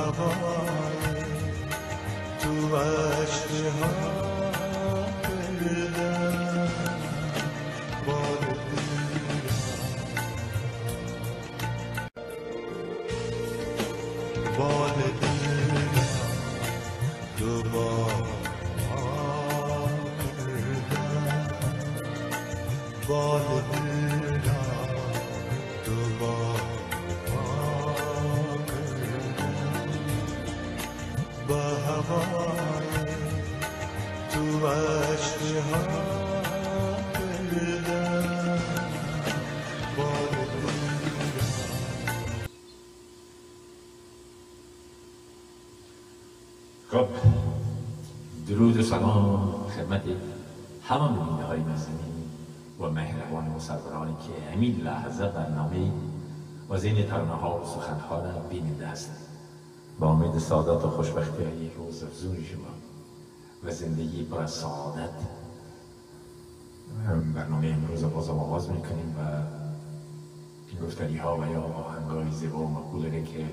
هوای تو عشقها بردم باد باد دلم دوباره کردم باد دلم دوباره کردم با هوای تو عشقها کردم باد خب درود و سلام خدمت همه بیننده های نازنین و مهربان مصورانی که همین لحظه برنامه و زین ترانه ها و سخن ها را بیننده هستند. با امید سعادت و خوشبختی یک روز افزون شما و زندگی پر از سعادت برنامه امروز باز آغاز میکنیم و این گفتاری ها و یا آهنگای زیبا و مقبول که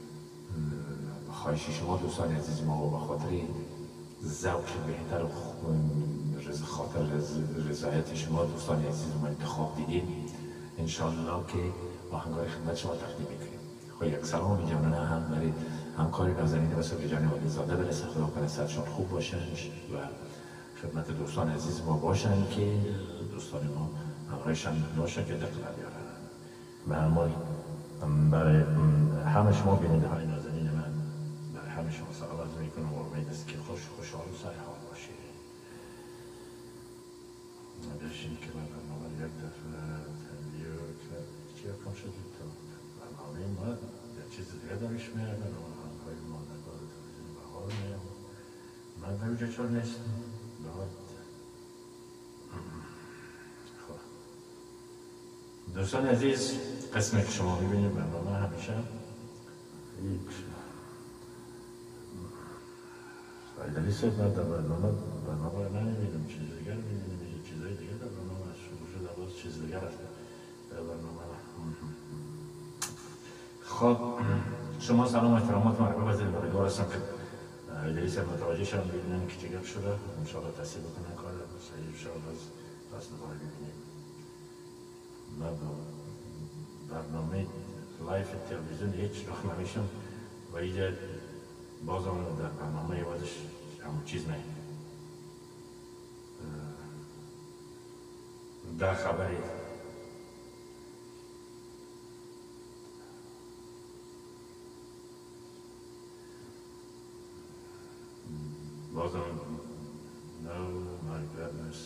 خواهش شما دوستان عزیز ما و به خاطر ذوق بهتر و خاطر رضایت شما دوستان عزیز ما انتخاب دیدیم انشاءالله که آهنگای خدمت شما تقدیم میکنیم. خب یک سلام جانانه هم برای همکار نازنین و صبح جان ولیزاده برسه. خدا کنه سرشان خوب باشن و خدمت دوستان عزیز ما باشن که دوستان ما همراهشان باشن که دقیقه بیارن. به همال برای همه شما بیننده های نازنین من برای همه شما سلام عرض میکنم و امید است که خوشحال و سرحال باشید. داشتیم که برنامه یک دفعه تنبیه کرد چی کم شدید تا برنامه ما یه چیز دیگه داریش میردن و همکاری ما نگاه تلویزیون بهار میرم من در اونجا چون نیستم بعد خب دوستان عزیز قسمی که شما میبینید برنامه همیشه یک فایدلی سید من در برنامه را نمیبینم چیز دیگر میبینم یه چیزهای دیگر در برنامه شروع شده باز چیز دیگر است در برنامه خب شما سلام و احترامات مرحبا بزنید امیدوار هستم که فایدلی سید متوجه شدم ببینم که چه گپ شده انشاءالله تصحیح بکنن کار صحیح بشه و باز پس دوباره ببینیم. من برنامه لایف تلویزیون هیچ وقت نمیشم و اینجا باز هم در برنامه بازش همون چیز نه در خبری باز هم no my goodness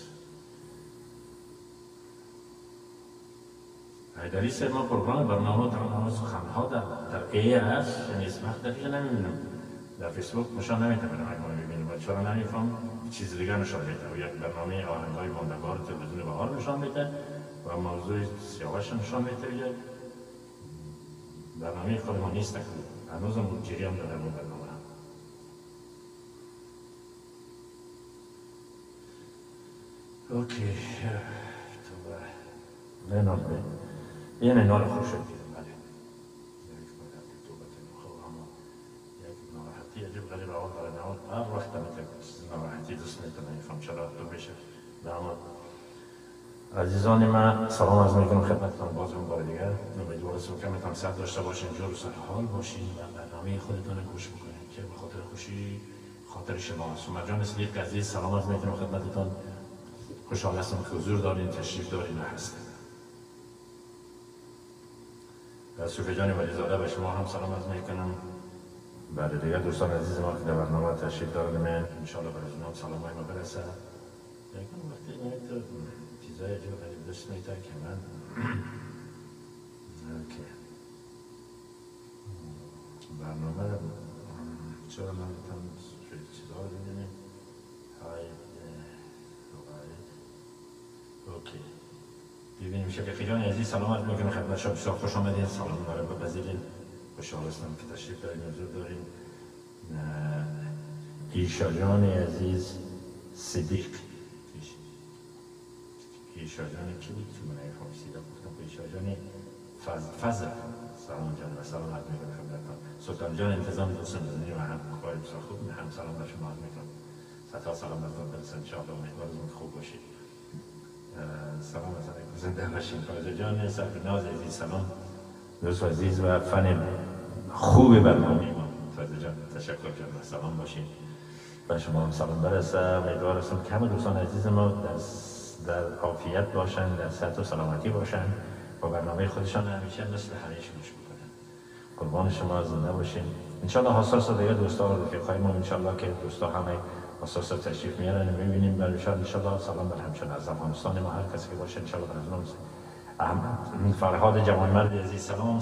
در این ما پروگرام برنامه ترانه سخنها در ای هست یعنی اسم وقت دقیقه نمیبینم در فیسبوک نشان نمیتونم اگه ما ببینیم و چرا نمیفهم چیز دیگر نشان میده و یک برنامه آهنگای ماندگار تلویزیون بهار نشان میده و موضوع سیاوش نشان میده یه برنامه خود ما نیست که هنوز هم جریان داره اون برنامه اوکی تو نه نام یه نال خوش شد بله یک عجب غریب آن داره نماد هر وقت ناراحتی دوست میتونه نفهم چرا تو بشه نماد عزیزان من سلام عرض میکنم خدمتتان باز اون بار دیگر امیدوار هستم که میتونم صحت داشته باشین جور و سرحال باشین و برنامه خودتان گوش بکنین که به خاطر خوشی خاطر شما است. سومر جان صدیق عزیز سلام عرض میکنم خدمتتان خوشحال هستم که حضور دارین تشریف دارین و هستین. صوفی جان ولیزاده به شما هم سلام عرض میکنم. بعد دیگر دوستان عزیز ما که در برنامه تشریف دارن من انشاءالله برای اونها سلامای ما برسه. یکم وقتی یک چیزای عجیب غریب دست میده که من اوکی برنامه چرا من بتونم چیزها رو ببینیم های اوکی ببینیم شفیقی جان عزیز سلام عرض میکنم خدمت شما بسیار خوش آمدین سلام دارم بپذیرین خوشحال هستم که تشریف دارین حضور دارین. ایشا جان عزیز صدیق ایشا جان کی بود که من نفهمیدم گفتم ایشا جان فضل سلام جان و سلام عرض میکنم خدمتتان. سلطان جان انتظام دوستان نازنین و هم کار بسیار خوب هم سلام بر شما عرض میکنم. صدها سلام براتون برسه ان شاء الله. امیدوارم که خوب باشید. سلام علیکم، زنده باشین. فائزه جان سرفراز عزیز سلام. دوست عزیز و فن خوب برنامه ما فائزه جان، تشکر جان، سلام باشین. و شما هم سلام برسه. امیدوارم که همه دوستان عزیز ما در عافیت باشن، در صحت و سلامتی باشن و برنامه خودشان همیشه مثل همیشه گوش بکنن. قربان شما، زنده باشین. انشالله حساس دیگه دوستا و رفیقای ما انشالله که دوستا همه حساس تشریف میارن میبینیم. و انشالله سلام بر همچنان از افغانستان ما هر کسی که باشه انشالله بر از احمد فرهاد جوانمرد عزیز سلام.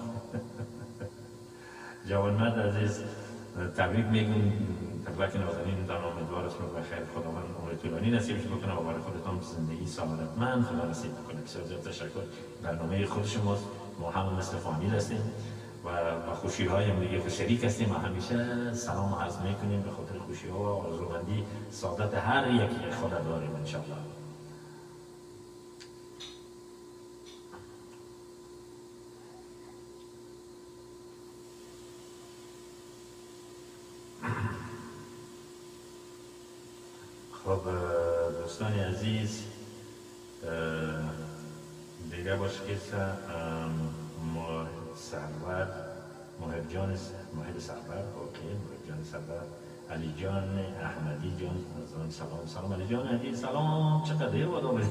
جوانمرد عزیز تبریک میگم. تبریک نازنین در امیدوار است که بخیر خداوند عمر طولانی نصیبش بکنه و برای خودتان زندگی سعادتمند خدا نصیب بکنه. بسیار زیاد تشکر. برنامه خود شماست. ما هم مثل فامیل هستیم و خوشی های هم دیگه شریک هستیم و همیشه سلام عرض میکنیم به خاطر خوشی ها و آرزومندی سعادت هر یکی خدا داریم انشاءالله. خب دوستان عزیز دیگه باشه که سرور محب سرور، اوکی، محب جان سرور، علی جان احمدی جان سلام علی جان عزیز سلام. چقدر دیر بود آمدید.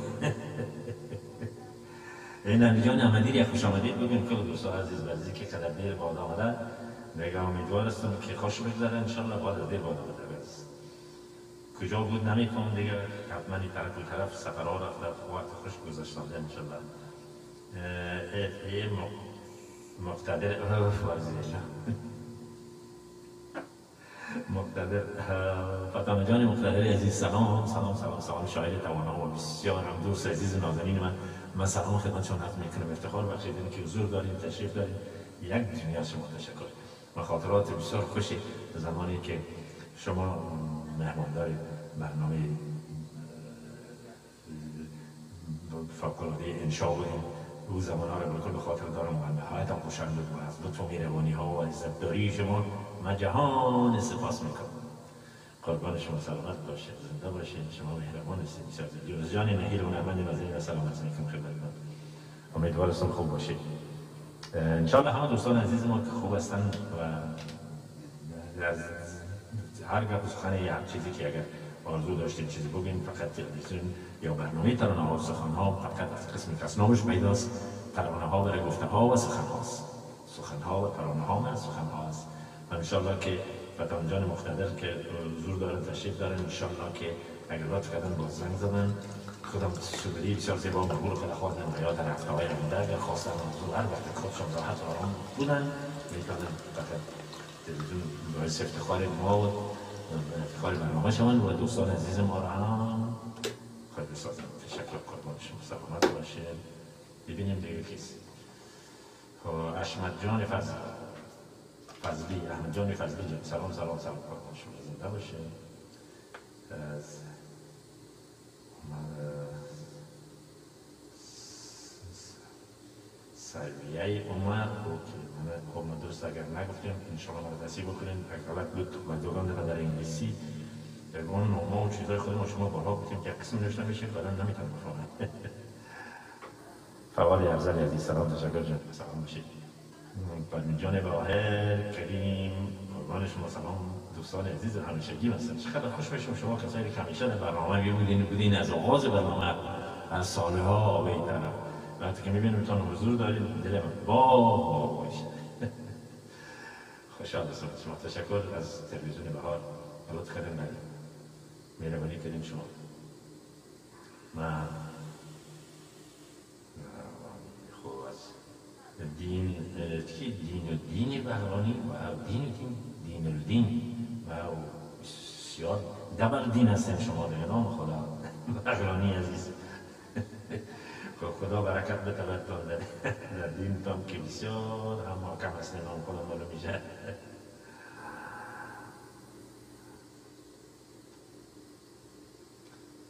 این علی جان احمدی یک خوش آمدید بگیم که دوستان عزیز برزی که قدر دیر بود آمده دیگه امیدوار هستم که خوش بگذره انشالله. بعد دیر بود آمده کجا بود نمیتونم دیگه، حتما این طرف و طرف سفرها رفته وقت خوش گذاشتنده انشالله. مقتدر مقتدر فتانه جان مقتدر عزیز سلام شاعر توانا و بسیار هم دوست عزیز نازنین من سلام خدمتشون عرض میکنم. افتخار بخشید که حضور دارین، تشریف دارین. یک دنیا شما تشکر و خاطرات بسیار خوشی زمانی که شما مهماندار برنامه فوق‌العاده انشا بودیم. او زمانها رو بالکل به خاطر دارم و نهایت هم خوشحال بود و از لطف و مهربانی ها و عزتداری شما من جهان سپاس میکنم. قربان شما سلامت باشید، زنده باشید. شما مهربان هستید. بسیار جوز جان نهیل و نعمت نازنین و سلامت میکنم خدمتتون. امیدوارم خوب باشید. انشاءالله همه دوستان عزیز ما که خوب هستن و از هر گپ سخن یا هر چیزی که اگر آرزو داشتید چیزی بگین، فقط تلویزیون یا برنامه ترانه ها و سخن ها فقط از قسم کسنامش پیداست. ترانه ها و گفته ها و سخن هاست. سخن ها و ترانه ها و سخن هاست. و انشاءالله که فتان جان مقتدر که حضور دارن، تشریف دارن، انشاءالله که اگر لطف کردن باز زنگ زدن خودم سوبری بسیار زیبا مقبول خدا خواهدن و یا در هفته های آینده اگر خواستن حضور هر وقت خودشون راحت و آرام بودن میتونن فقط تلویزیون باعث افتخار ما و افتخار برنامه شما و دوستان عزیز ما را هم خواهد بسازم. تشکر قربان شما، سلامت باشه. ببینیم دیگه کسی احمد جان فضلی احمد جان فضلی جان سلام قربان شما، زنده باشه. سرویه عمر خب من درست اگر نگفتیم انشاءالله من دستی بکنیم اگر بود و دوگان دادن در انگلیسی اون نوما و چیزهای خودم شما بالا بودیم که قسم نوشته میشه بعدا نمیتونم بفهمم. فوال افضل عزیز سلام، تشکر جان، سلام باشید. پدمی جان باهر کریم قربان شما سلام. دوستان عزیز همیشگی هستن. چقدر خوش بشم شما کسایی که همیشه در برنامه بودین از آغاز برنامه از سالها آبیدن وقتی که میبینم میتونم حضور دارید دلم با باشه. خوشحال هستم. شما تشکر از تلویزیون بهار لطف کردن من مهربانی کردین شما. من خوب از دین بهرانی و دین و بسیار دبر دین هستیم شما به نام خدا بهرانی عزیز. خدا برکت بده براتون در دینتان که بسیار هم محکم هست. نام خدا معلوم میشه.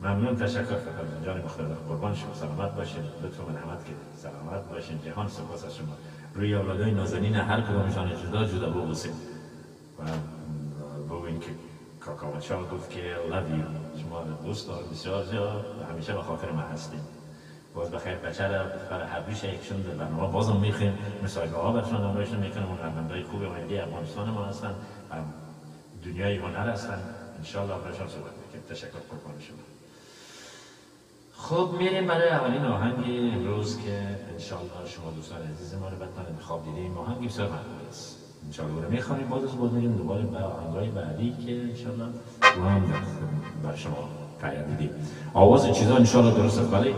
ممنون، تشکر فرزند جان مختار، قربان شما، سلامت باشین، لطف و مرحمت که سلامت باشین، جهان سپاس از شما. روی اولادای نازنین هر کدومشان جدا جدا ببوسیم و بگوین که کاکا بچه‌ها گفت که love you، شما رو دوست دارم بسیار زیاد و همیشه به خاطر من هستیم. باز بخیر بچه را برای هر دوش یکشون در برنامه بازم میخویم، مصاحبه ها برشان نمایش میکنم، اون هنرمندای خوب ملی افغانستان ما هستن، دنیای هنر هستن، انشالله برشان صحبت میکنیم. تشکر قربان شما. خب میریم برای اولین آهنگ امروز که انشالله شما دوستان عزیز ما رو بتمن انتخاب دیدیم. آهنگی بسیار مقبول است، انشالله رو میخوانیم، باز میریم دوباره به آهنگای بعدی که انشالله رو هم بر شما تیار دیدیم. آواز چیزا انشالله درست است. ولی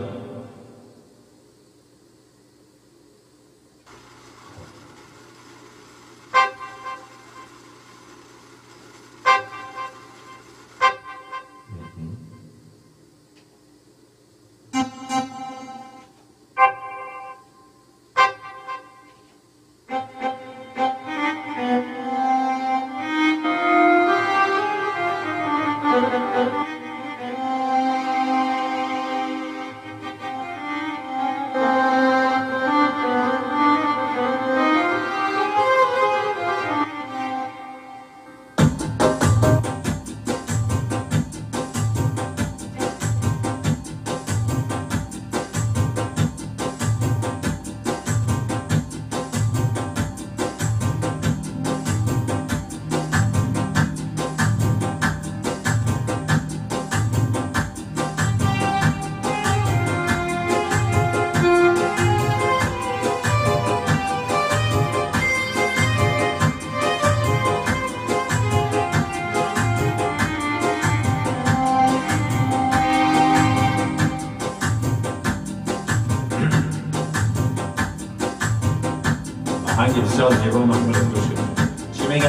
آهنگ بسیار زیبا مقبول گوش کنید. چی میگه؟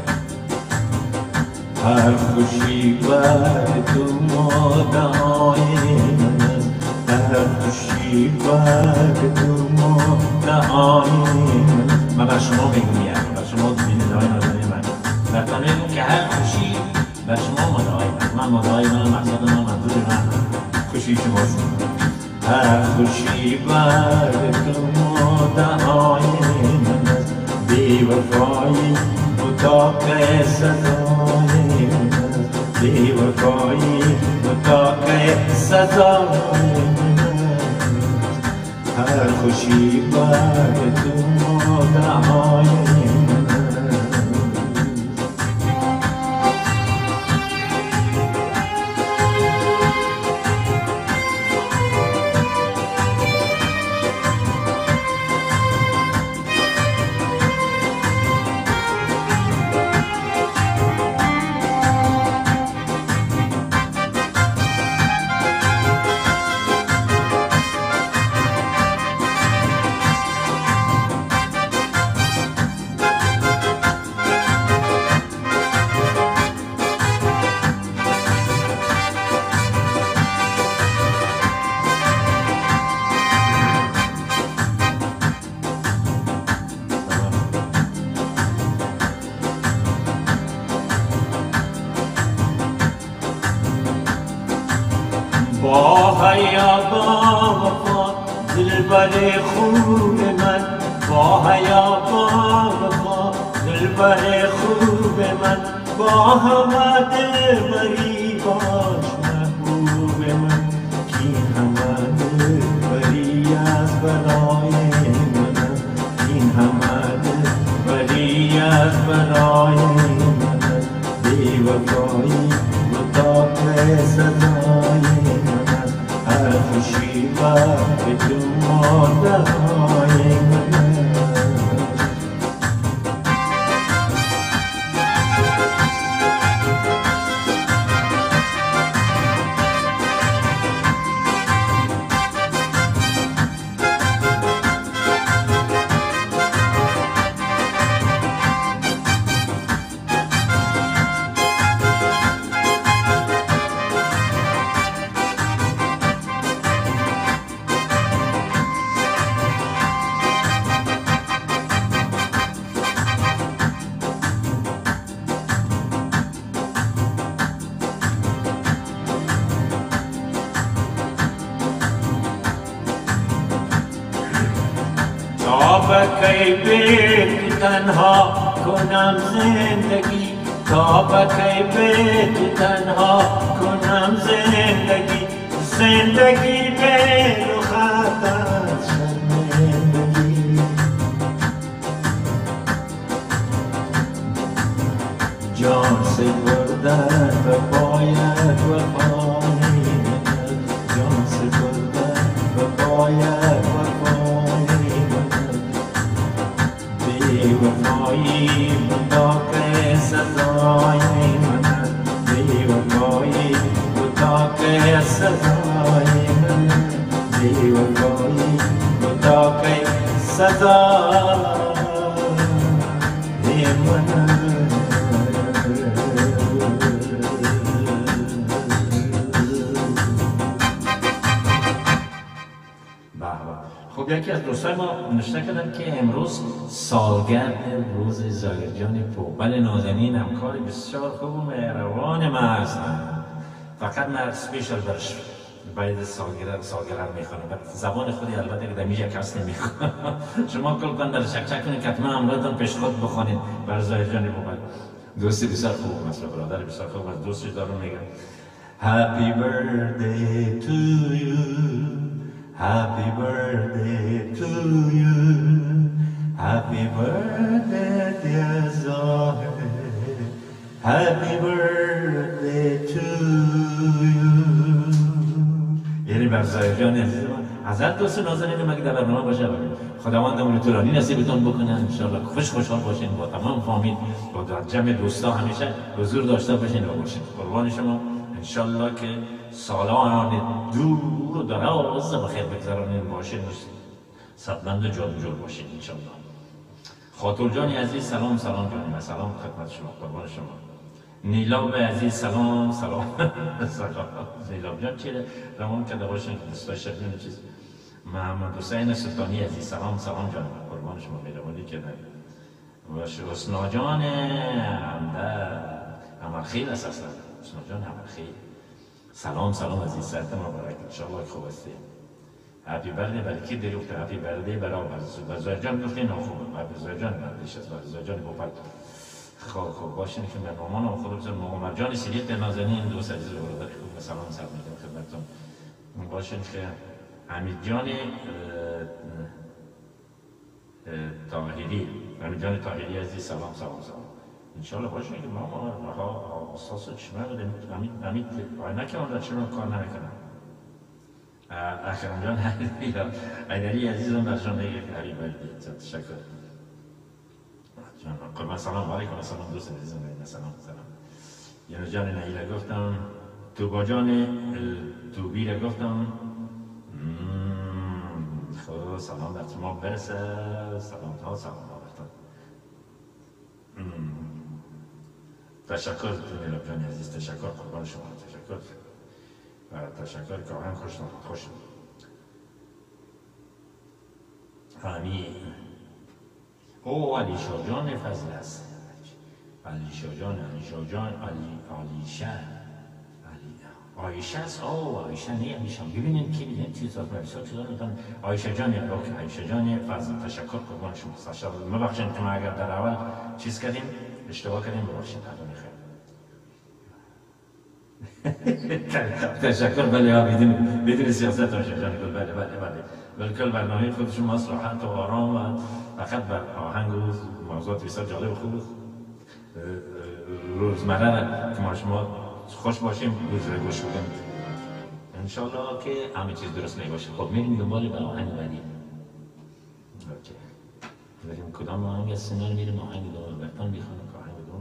هر خوشی بر تو مدعای من است، هر خوشی بر تو مدعای من است. من بر شما میگویم، بر شما بیننده‌های نازنین من براتون میگم که هر خوشی بر شما مدعای من مدعای من، مقصد من، منظور من خوشی شماست. هر خوشی بر تو مدعای من است، بی وفایی مطاق سزای من است، بی وفایی مطاق سزای من است. هر خوشی بر تو مدعای من است. با حیا با وفا دلبر خوب من، با حیا با وفا دلبر خوب من، با همه دلبری باش محبوب من، کی همه دلبری از برای من، این همه دلبری از برای من، بی وفایی مطاق سزای من است. هر خوشی بر تو مدعای من است. کی به تو تنها کنم زندگی، تا به کی به تو تنها کنم زندگی، زندگی به رخت از شرمندگی. جان سپردن و باید وفایی کند، جان سپردن و باید وفایی کند، بی وفایی بودا که سزای کند، بی وفایی بودا که سزای کند، بی وفایی بودا که سزای کند. خب یکی از دوستای ما نوشته کردن که امروز سالگرد روز زایرجان پو. بله نازنین همکار بسیار خوب و مهربان ما هستن، فقط من سپیشل برش باید سالگرد میخوانم، زبان خودی البته که دمیج کس نمیخوانم. شما کل کن برای چک کنید که حتما امراتون پیش خود بخونید برای زایرجان پو. دوستی بسیار خوب مثلا برادر بسیار خوب از دوستی دارم میگم Happy birthday to you, happy birthday to you, happy birthday dear Zahir, happy birthday to you. یعنی بر زایرجان عزیز من حضرت دوست نازنین مگه در برنامه باشه خداوند عمر طولانی نصیبتون بکنه، انشالله خوشحال باشین با تمام فامیل، با جمع دوستا همیشه حضور داشته باشین و باشین. قربان شما، انشالله که سالان دور و دراز بخیر بگذرانید باشین، صدمند و جور باشین انشالله. خاطر جانی عزیز سلام جانی و سلام خدمت شما، قربان شما. نیلاب عزیز سلام نیلاب جان چیه رمان کرده باشین دستای شبیه چیز. محمد حسین سلطانی عزیز سلام جان، قربان شما مهربانی کرده. و حسنا جان عمرخیل اساسا، حسنا جان عمرخیل سلام عزیز، سرت مبارک انشاءالله خوب هستی. هپی برده برای کی داری گفته هپی برده برای زایرجان گفته نه خوبه، هپی زایرجان بردش از زایرجان بوپک. خب باشین که مهمانان خود بزن محمد جان سیلیت نازنین دوست عزیز و برادر خوب و سلام میگم خدمتتون. باشین که حمید جان طاهری عزیز سلام انشالله باشین که ما اساس چشمه بدیم حمید عینک آن را چرا کار نمیکنم. اکرم جان حیدری عزیزم برشان بگه حبیب بردی تشکر قربان سلام علیکم سلام دوست عزیزم سلام یعنی جان نهیله گفتم توبا جان توبی را گفتم خب سلام بر شما برسه، سلام برتون. تشکر نیلاب جان عزیز، تشکر قربان شما، تشکر که آهنگ خوش همین او علی شاه جان فضل است، علی شاه آیشه است. آیشه نه علیشان ببینید که ببینید چیز از بسیار چیزا میتونن آیشه جان عایشه جان فضل تشکر قربان شما. مبخشید که ما اگر در اول چیز کردیم اشتباه کردیم ببخشید پردون خیر. تشکر. بله بدون سیاست آیشه جان بله کل برنامه خودشون مصلحت و آرام و فقط بر آهنگ و موضوعات بسیار جالب و خوب روزمره که ما شما خوش باشیم روزه گوش بکنید انشالله که همه چیز درست نباشه. خب میریم دنبال به آهنگ بعدی. بریم کدام آهنگ از سنار میریم آهنگ دوم برتان بیخوانم که آهنگ دوم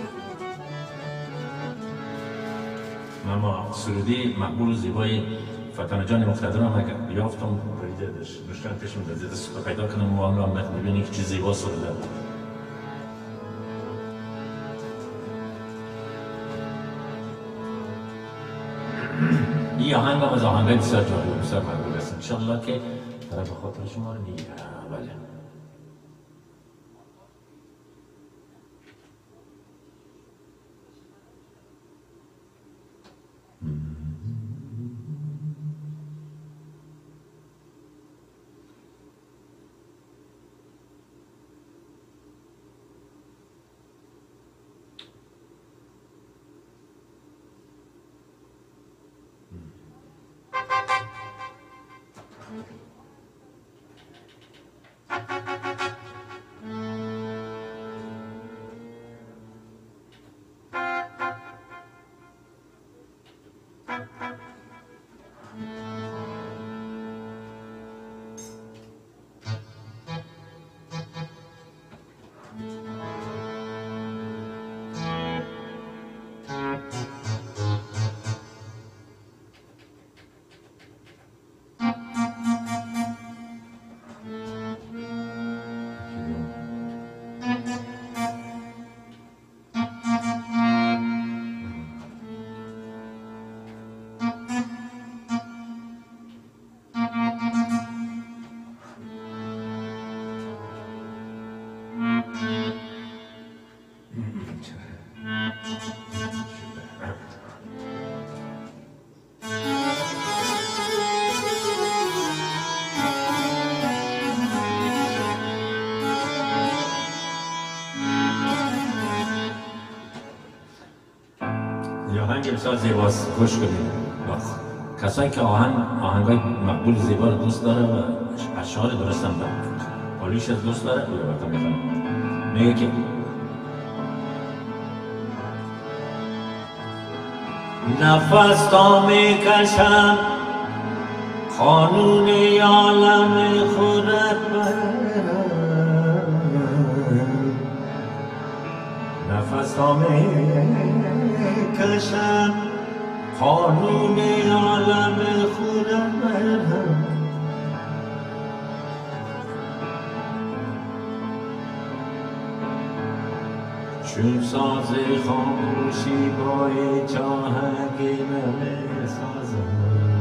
سرودی مقبول زیبای فتن جان مقتدرم اگر یافتم بریدش مشکل پیش میاد زیاد سوخت پیدا کنم و آنگاه میبینی که چیز زیبا شده در این آهنگ هم از آهنگای بسیار جالب و بسیار مقبول است انشالله که برای به خاطر شما رو میگیره. بله آهنگ بسیار زیباست گوش کنید. کسایی که آهنگای مقبول زیبا رو دوست داره و اشعار درست هم داره حالیش از دوست داره بوده براتون میخونم میگه که نفس تا میکشم قانون عالم خودت نفس تا میکشم قانون عالم خودت چون ساز خاموشی بای چاهنگ نمی سازم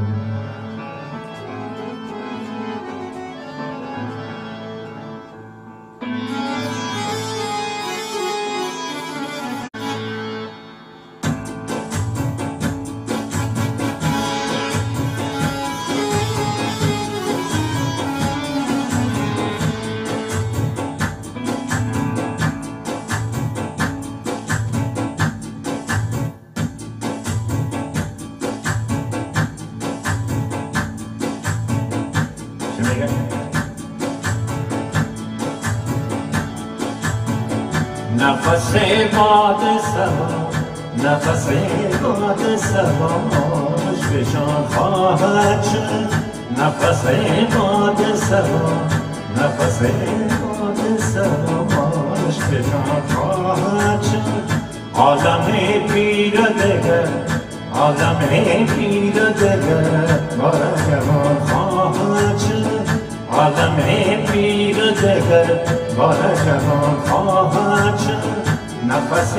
نفس باد سبا نفس باد سبا خوشفشان خواهد شد نفس باد سبا نفس باد سبا خوشفشان خواهد شد عالم پیر دگر عالم پیر دگر بارگمان خواهد شد عالم پیر دگر بارگمان خواهد شد نفس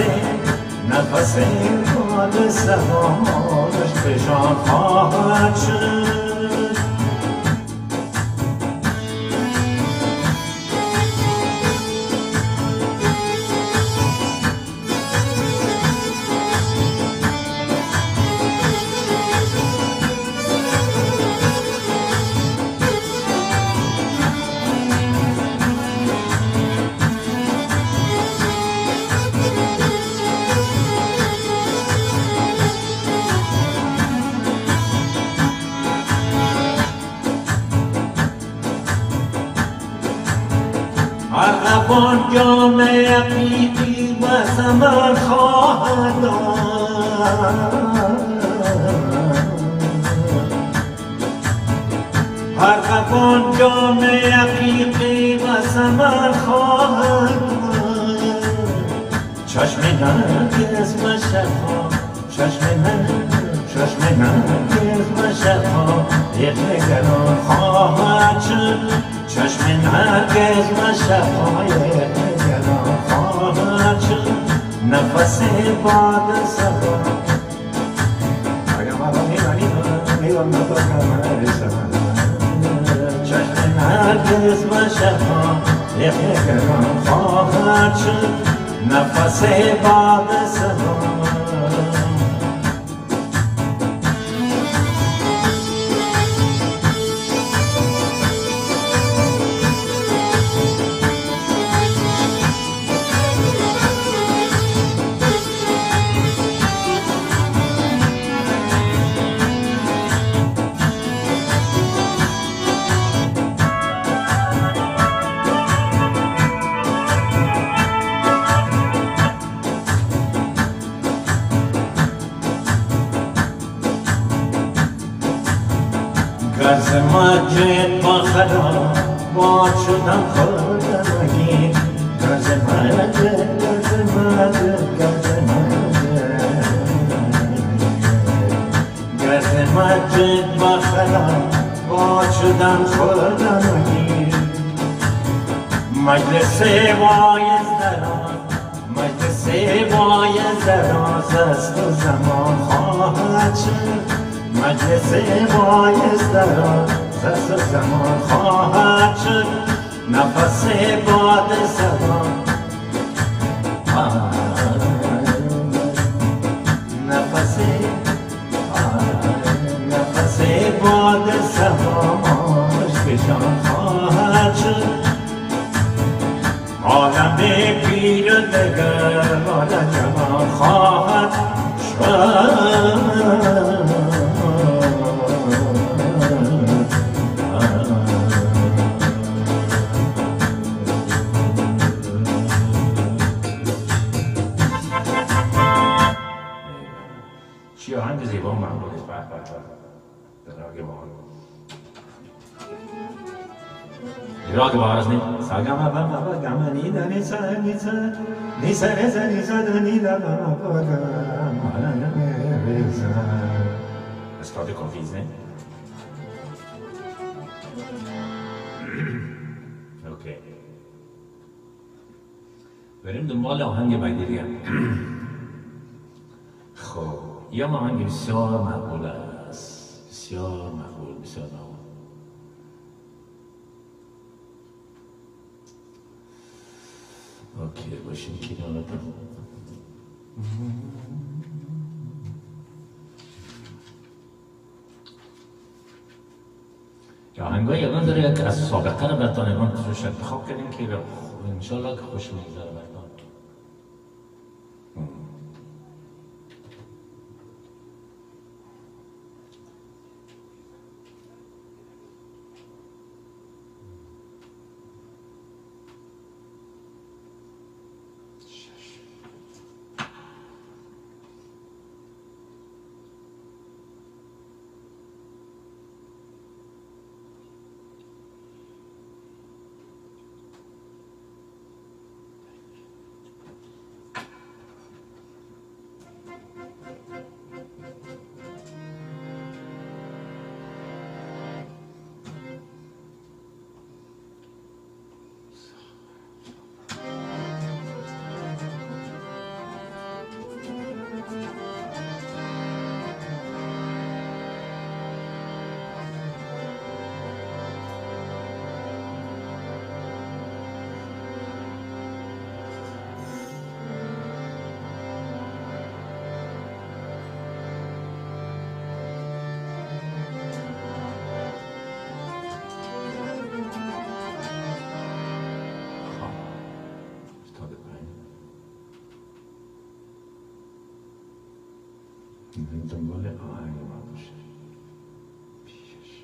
باد سبا خوشفشان خواهد شد ارغوان جام حقیقی و ثمر خواهد ارغوان جام حقیقی و ثمر خواهد چشم نرگس و شفا چشم چشم نرگس و شبها یک نگران خواهد شد چشم نرگس و شبها یک نگران خواهد شد نفس باد سبا چشم نرگس و شبها یک نگران خواهد شد نفس باد سبا گرز مجد با خدا باد شدم خودمگی گرز مجد گرز مجد با خدا باد شدم خودمگی مجلس وایز دراز مجلس وایز دراز است و زمان خواهد شد مجلس وایز دراز است و زمان خواهد شد نفس باد سبا نفس باد سبا مشکشان خواهد شد عالم پیر و دگر عالم جوان خواهد شد چی آهنگ زیبا معمول است به راگ بارز نی ساگم بابا گم نی دنی سر نی سر نی سر زنی سر نی دم بابا استاد کنفیز نه اوکی بریم دنبال آهنگ بعدی دیگه خب یا آهنگ بسیار مقبول است بسیار مقبول بسیار مقبول اوکی باشیم کنار آهنگای یگان داره که از سابقه رو براتون امروز توش انتخاب کردیم که انشالله که خوش میگذره براتون دنبال آهنگ ما باشه پیشش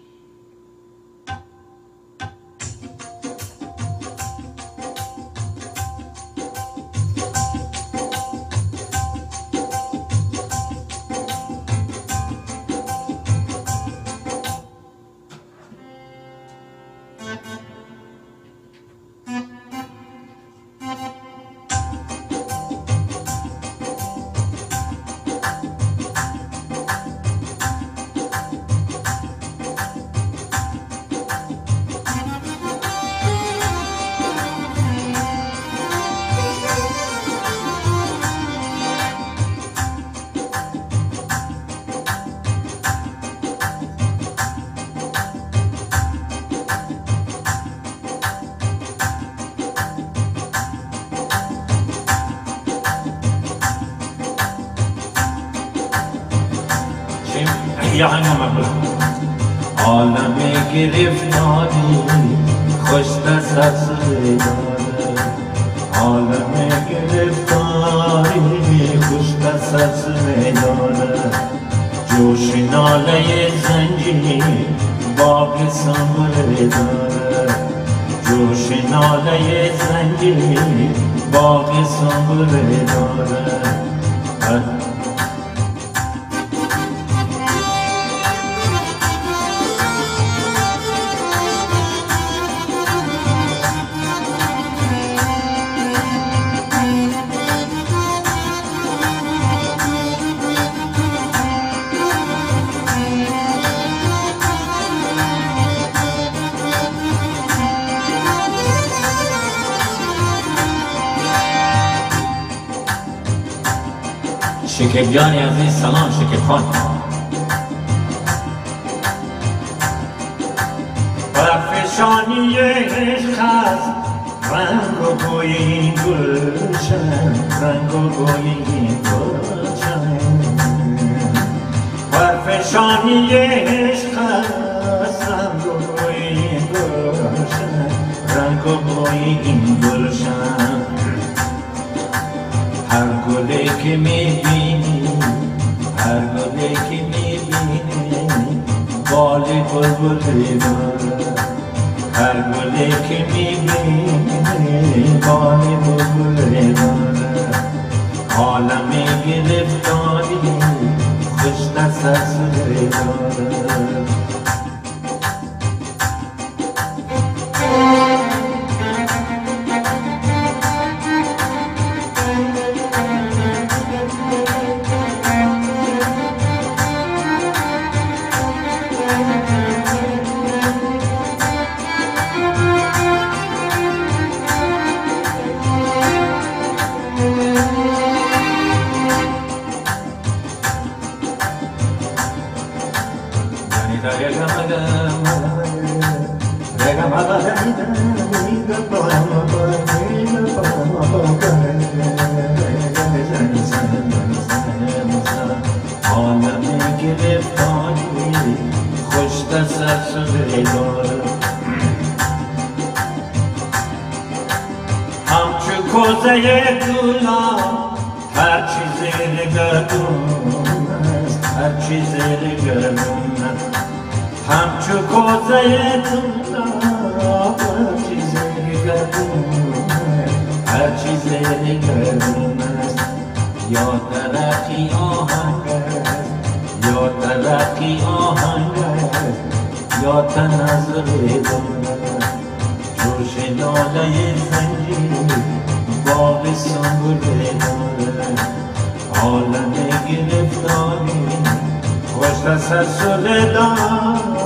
یا هنگام مقبول عالم گرفتاری خوش دست از داره عالم گرفتاری خوش دست از داره جوش ناله زنجیر باغ سنبوله داره جوش ناله زنجیر باغ سنبوله داره شکیب جانی عزیز سلام شکیب خان برفشانی عشق از رنگ و گوی این گلشن رنگ و گوی این گلشن برفشانی عشق از رنگ و گوی این گلشن رنگ و گوی این گلشن هر گلی که میبینی هر گلی که میبینی بال بلبلی داره هر گلی که میبینی بال بلبلی داره عالم گرفتاری خوش دست از داره همچو کوزه دولا هر چیز گردون است هر چیز گردون است همچو کوزه دولا هر چیز گردون است هر چیز گردون است یا ترقی آهنگ است یا ترقی آهنگ است یا تنظر دارد جوش ناله زنجیر باغ سنبوله دارد عالم گرفتاری خوش تسلسل دارد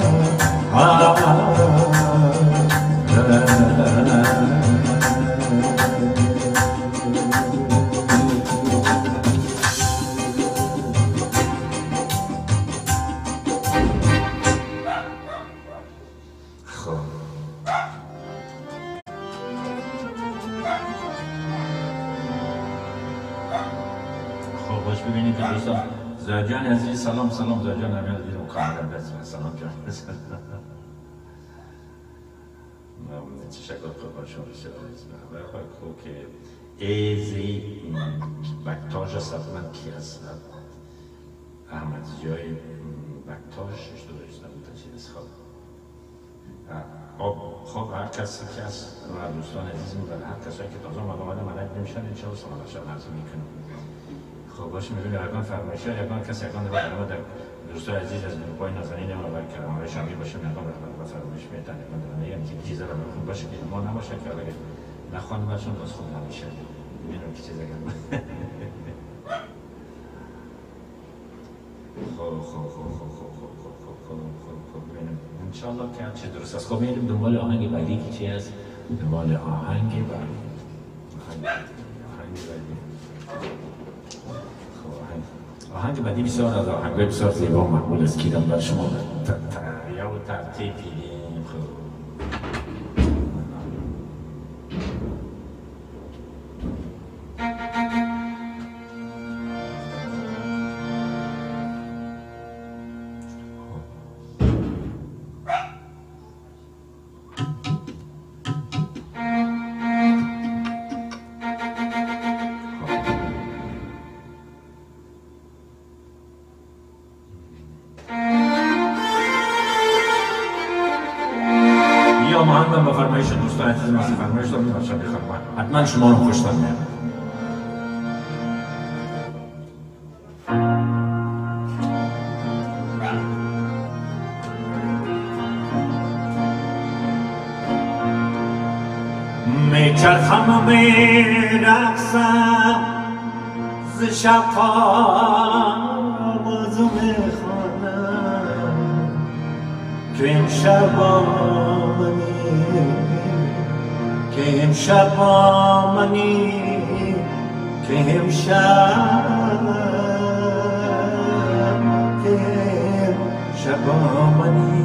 خوش ببینید که دوستان زرجان عزیز سلام سلام زرجان همین عزیز مکمل دست سلام جان تشکر خدا شما بسیار و خواهد که ایزی بکتاژ سفمن کی هست احمد جای بکتاژ اشتراکش نبود چیز خب هر کسی که هست و دوستان عزیز می‌برد هر کسی که تازه آمده ملک نمیشن انشاءالله سلام شب عرض میکنم خب باشه می‌بینید یگان فرمایشی یگان کسی یگان داره در دوستان عزیز از نیروهای نازنین ما و کرام‌های شامی باشه یگان و فرمایش میتن یگان داره یعنی که چیزا رو خوب باشه که ما نباشه که اگه نخوان باشون باز خوب نمیشه می‌بینم که چیزا گرم خب ببینیم انشالله که هر چه درست است. خب میریم دنبال آهنگ بعدی که چی هست؟ دنبال آهنگ بعدی آهنگ بعدی بسیار از آهنگ‌های بسیار زیبا و مقبول است که دارم بر شما یا ترتیبی حتما شما رو خوشتان میاد. میچرخم میرقصم ز شب تا آوازو میخوانم که امشب آمنی که امشب آمنی که امشب آمنی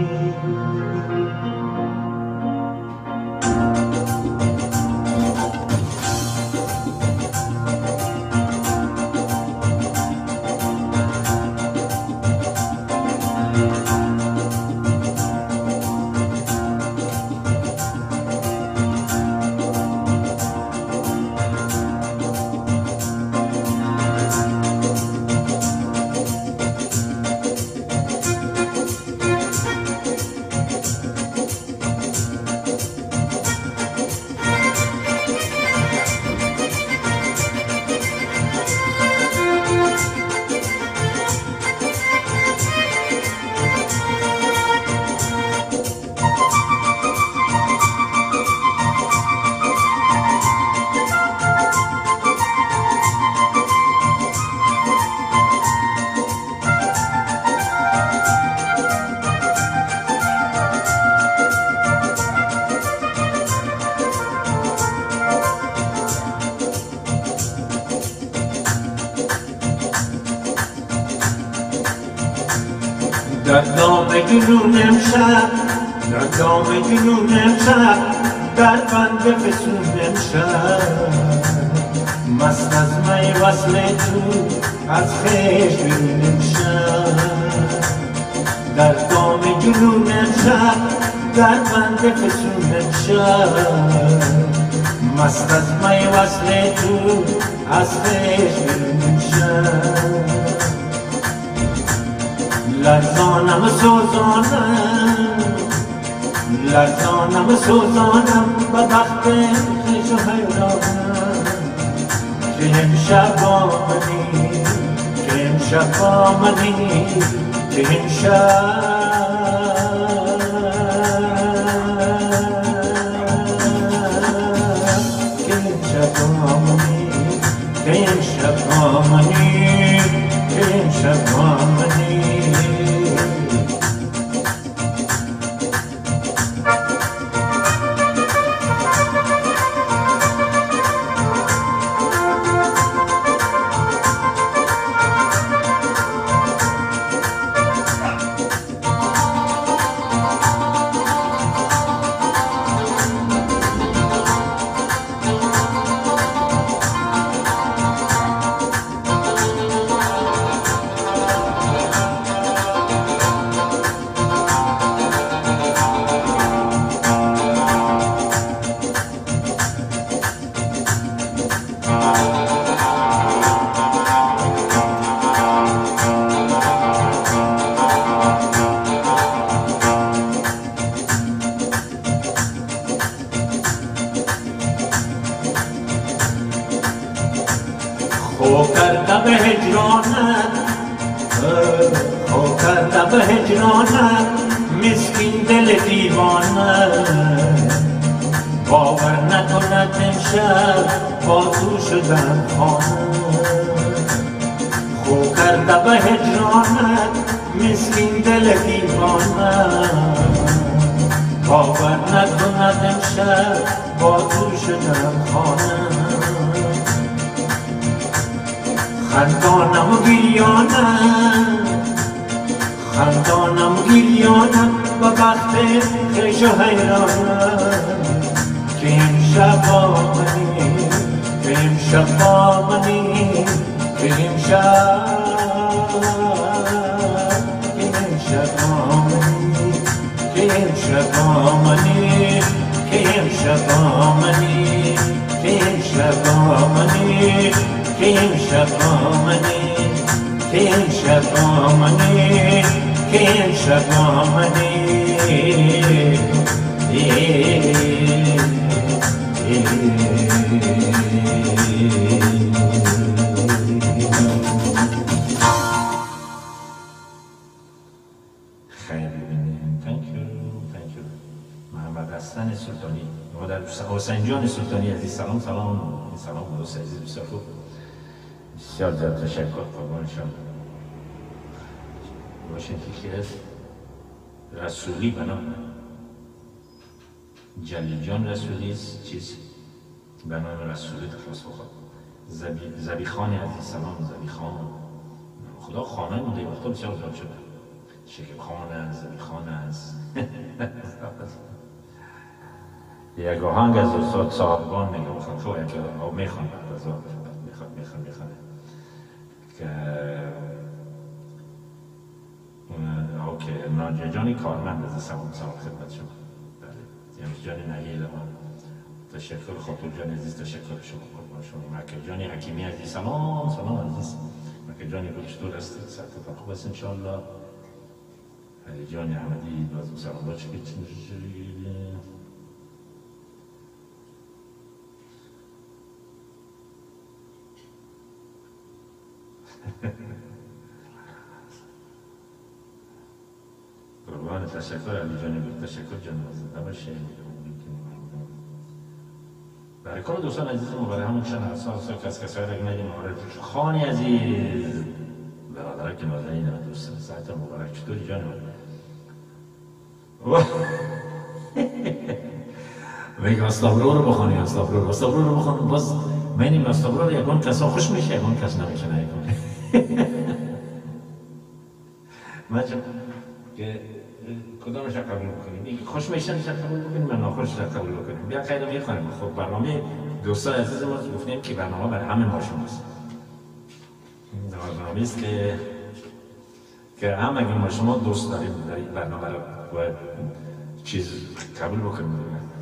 در دام جنون امشب در دام جنون امشب در بند فسون امشب مست از می وصل تو از خویش بیرون امشب در دام جنون امشب در بند فسون امشب مست از می وصل تو از خویش بیرون امشب لرزانم سوزانم به بخت خویش و حیرانم که امشب آمدی که امشب آمدی که امشب آمدی که امشب آمدی که امشب آمدی خو کرده به هجرانت مسکین دل دیوانت باور نکند امشب با تو شدم خانه خو کرده به هجرانت مسکین دل دیوانت باور نکند امشب با تو شدم خانه خندانم و گریانم و بخت خویش و حیرانم که امشب آمدی که امشب آمدی که امشب آمدی که امشب آمدی که امشب آمدی که امشب آمدی که امشب آمدی که امشب آمدی که امشب آمدی جان سلطانی عزیز سلام سلام دوست عزیز بسیار خوب بسیار زیاد تشکر قربان شما باشین که رسولی بنا جلیل جان رسولی است چیز به نام رسولی تخلص بخواد زبیخان عزیز سلام زبیخان خدا خانه مونده وقتا بسیار زیاد شده شکل خان است زبیخان است یک آهنگ از استاد صاحبان میگه بخواد خواهی که میخوان میخوان که اوکی ناجه جانی کارمند از سلام خدمت شما یعنی جانی نهیل تشکر خاطر جان عزیز تشکر شما قربان شما مکه جانی حکیمی عزیز سلام عزیز مکه جانی رو چطور هستید ساعت خوب است انشاءالله علی جانی احمدی بازم سلام باشه که قربان تشکر علی جانی تشکر جان زنده باشه برای کل دوستان عزیزم برای همون چند اساس کسایی را که ندیم خانی عزیز برادرک که نازنین دوستان ساعت مبارک چطوری جان میگه استغفرالله رو بخوانی استغفرالله رو بخوانی باز من استغفرالله یکان کسا خوش میشه یکان کس نمیشه نکنه ماجم که کدامش قبول بکنیم این خوش میشن قبول بکنیم من ناخوش قبول بکنیم بیا خیلی میخوانیم خب برنامه دوستان عزیز ما گفتیم که برنامه برای همه ما شماست برنامه است که هم اگه ما شما دوست داریم در این برنامه رو باید چیز قبول بکنیم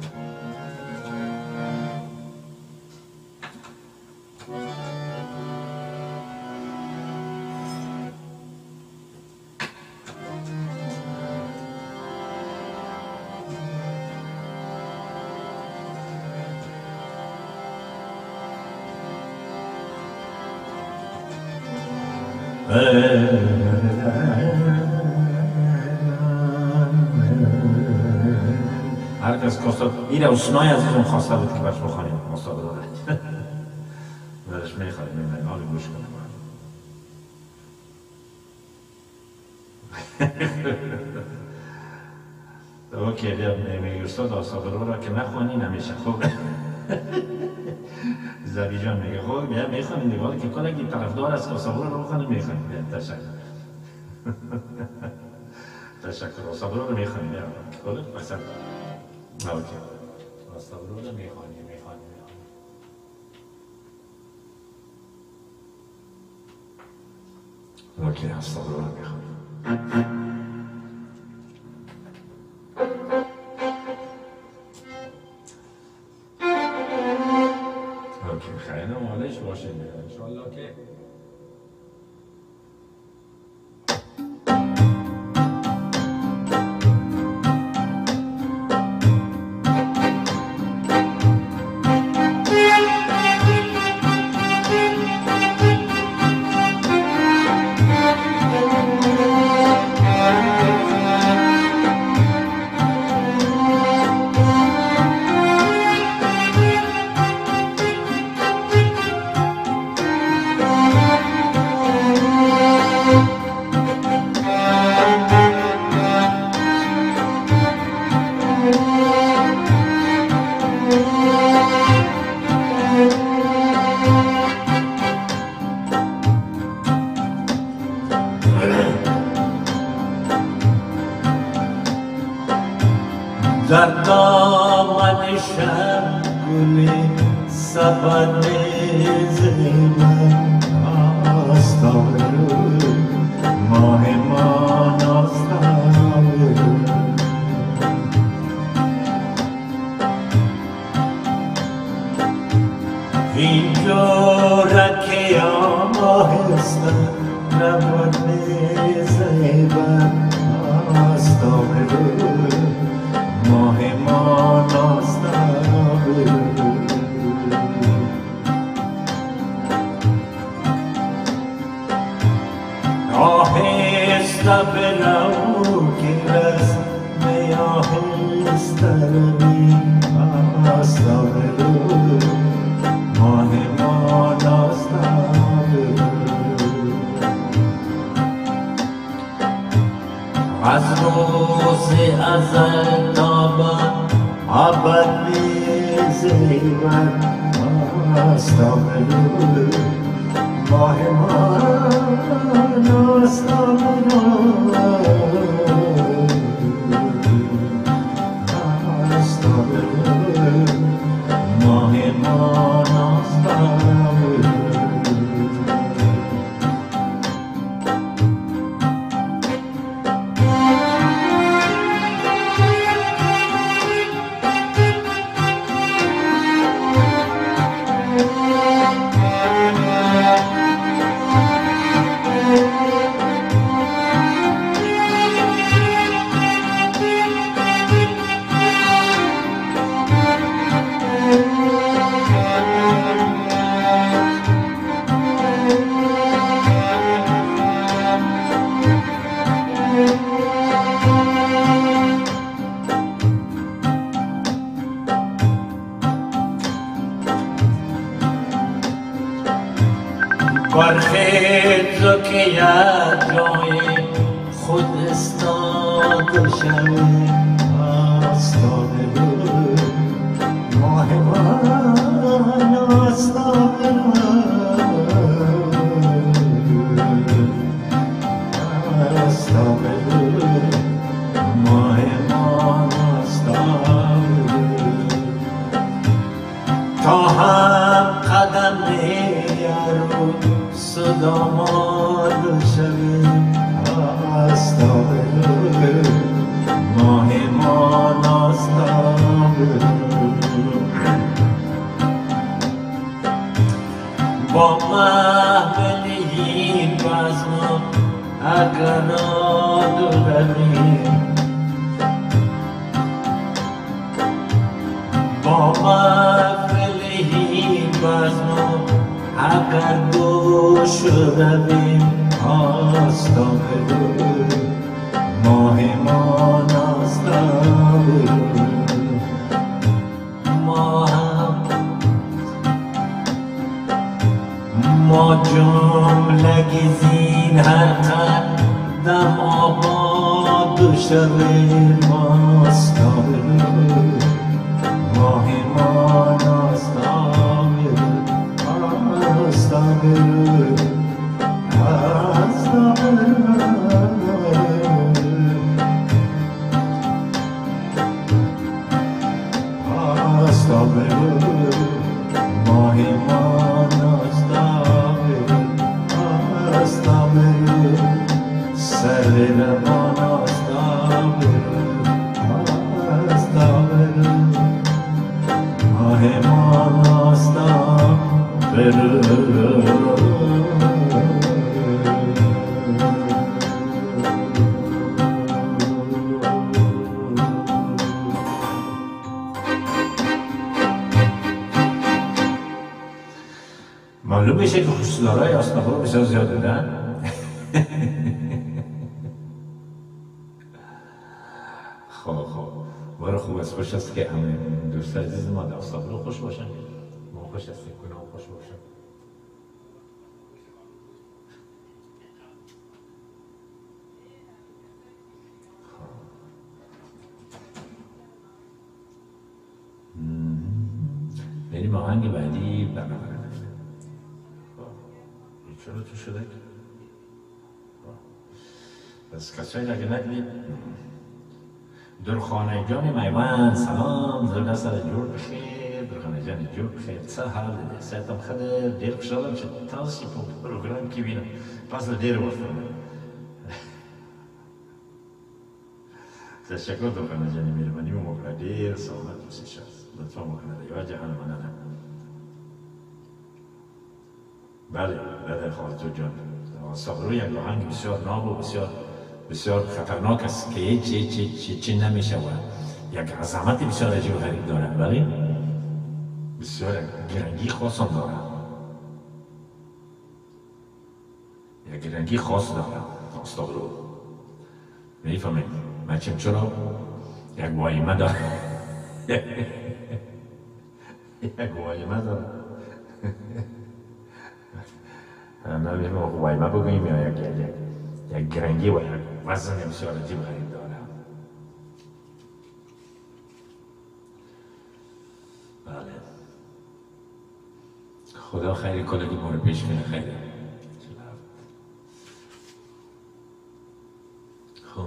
هر کس کستاد این اوسنای عزیزم خواسته بود که بچه بخوانیم استاد رو برش میخوادیم این حال گوش کنیم اوکی بیا میگه استاد آسابرو را که نخوانی نمیشه خوب زبی جان میگه خب بیا میخوانیم دیگه حالا که کلگی طرفدار است که آسابرو رو بخوانیم میخوانیم بیا تشکر تشکر آسابرو رو میخوانیم بیا کلگ بسید اوکی آسابرو رو میخوانیم اوکی آسابرو رو میخوانیم خیلی مالش باشه انشالله که در دامن شب گل سبد زیبان آستان ماه ما ناستان این جورکی آهسته نبود زیبان آستان ماه ما ناستان آهسته برو که رسم آهسته روی ماه ما از روز ازل تا به ابد زیور استغفر ماه ما برخیز و که یک جای خود استاده شوی استاده ماه من استاده ماه من استاده تا هم قدم یارو صدامال شویم استغفر ماه ما نستغفر با محملی بزم اگر رویم با محملی بزم اگر دوش رویم استغفر ماه ما نستغفر ما جملگی زین هر قدم آباد شویم استغفر ماه ما نستغفر استغفر ماه ما نستغفر استغفر سر ما نستغفر استغفر ماه ما نستغفر معلوم میشه که خوشدارای آستغفر بسیار زیاد بودن. خب برای خوب است، خوش است که همه دوست عزیز ما در آستغفر خوش باشن، ما خوش هستیم که اونا خوش باشن. بریم آهنگ بعدی برنامه. چرا تو شده؟ بس کسایی اگه ندید درخانه جان میوان سلام زرده سر جور بخیر درخانه جان جور بخیر چه حال ده سایتم خده دیر خوشحالم شد تاسی پروگرام کی بینم پس دیر وقتم تشکر درخانه جانی میرمانی و مکره دیر سلامت بسیش هست لطفا مکنه دیوه جهان منانه بله خالتو جان صبرو یک آهنگ بسیار ناب و بسیار خطرناک است که چی نمیشه و یک عظمت بسیار عجیب و غریب داره ولی بسیار گرنگی خاص هم داره یک گرنگی خاص داره صبرو میفهمید من چرا یک وایمه داره یک قوایمه داره. نمیدونم قوایمه بگوییم یا یک گرنگی و یک وزن بسیار عجیب غریب داره. بله. خدا خیلی کلگی ما رو پیش کنه. خیلی خب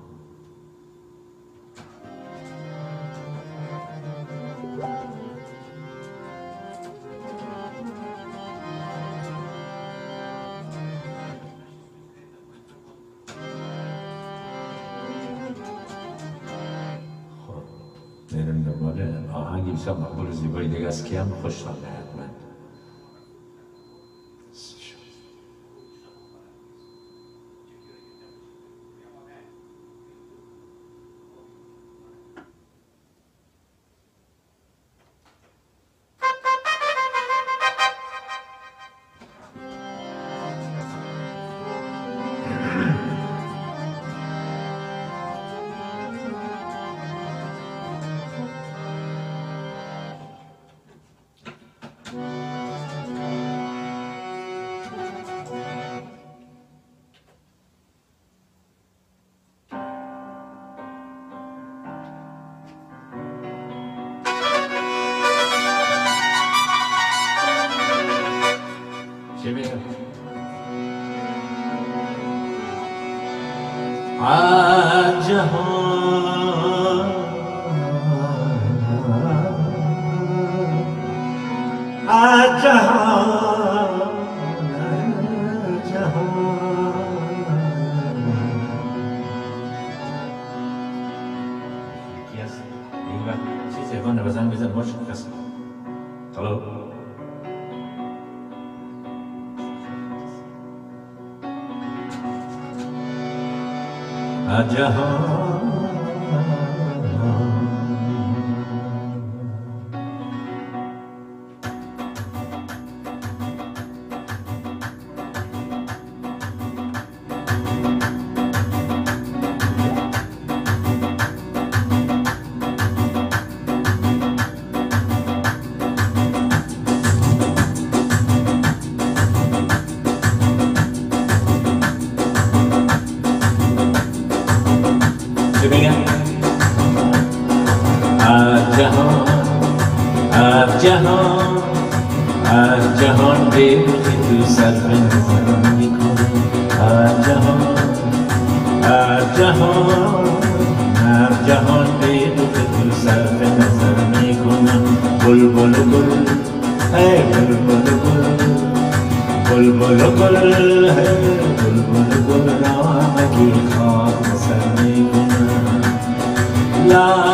میرم دنبال آهنگی بسیار مقبول و زیبایی دیگه از که هم خوش آمده حتما. چی بگم؟ چیزی اگه بزن بزن باش کس طلو جهان جهان به تو سر به نظر میکنه جهان به تو سر به نظر میکنم بلبل گل ای بلبل گل بلبل گل نامگی خاک سر میکنم لا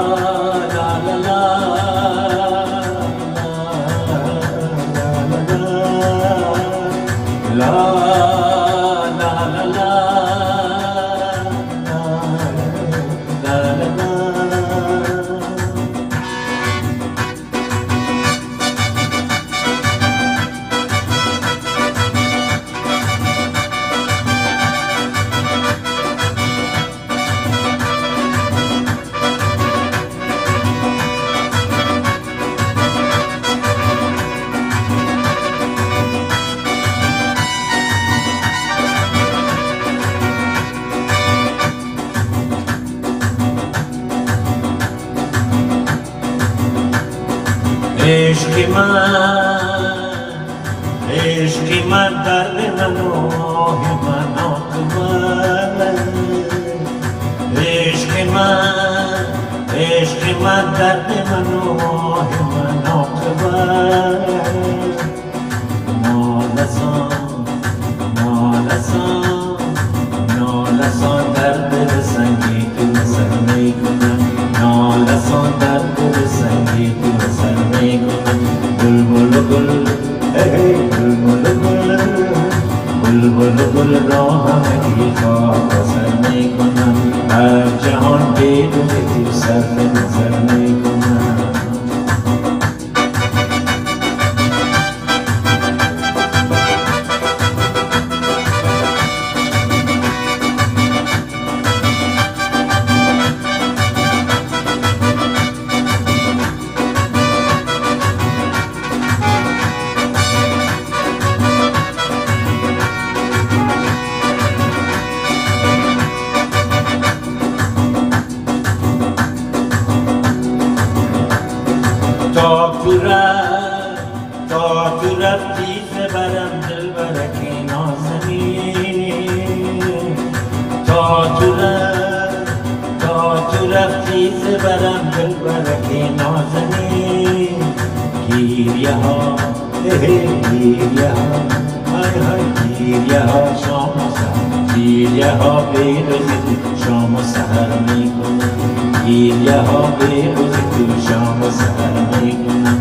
عشق من درد من آه من آقبل عشق من درد من آه من آقبل نالسان درد سنگی تو سر میکنم نالسان درد سنگی تو سر میکنم بلبل گل ای بلبل گل راهی خاک سر میکنم هر جهان بدون تو سر به نظر میکنم تا تو رفتی زبرم دل برکی نازنین گیریه ها گیریه ها های های گیریه ها شام و سهر گیریه ها بیروز تو شام و سهر میکنم گیریه ها بیروز تو شام و سهر میکنم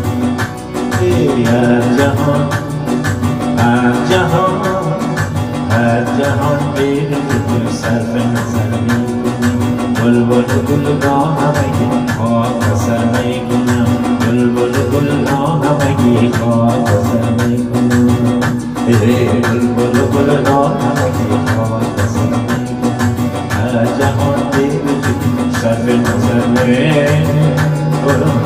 هر جهان بیروز تو صرف نظر میکنم بلبل گلگاه همگی خاک سر میکنم بلبل گلگاه همگی خاک سر میکنم بلبل گلگاه همگی خاک سر میکنم هر جهان بیروز تو صرف نظر میکنم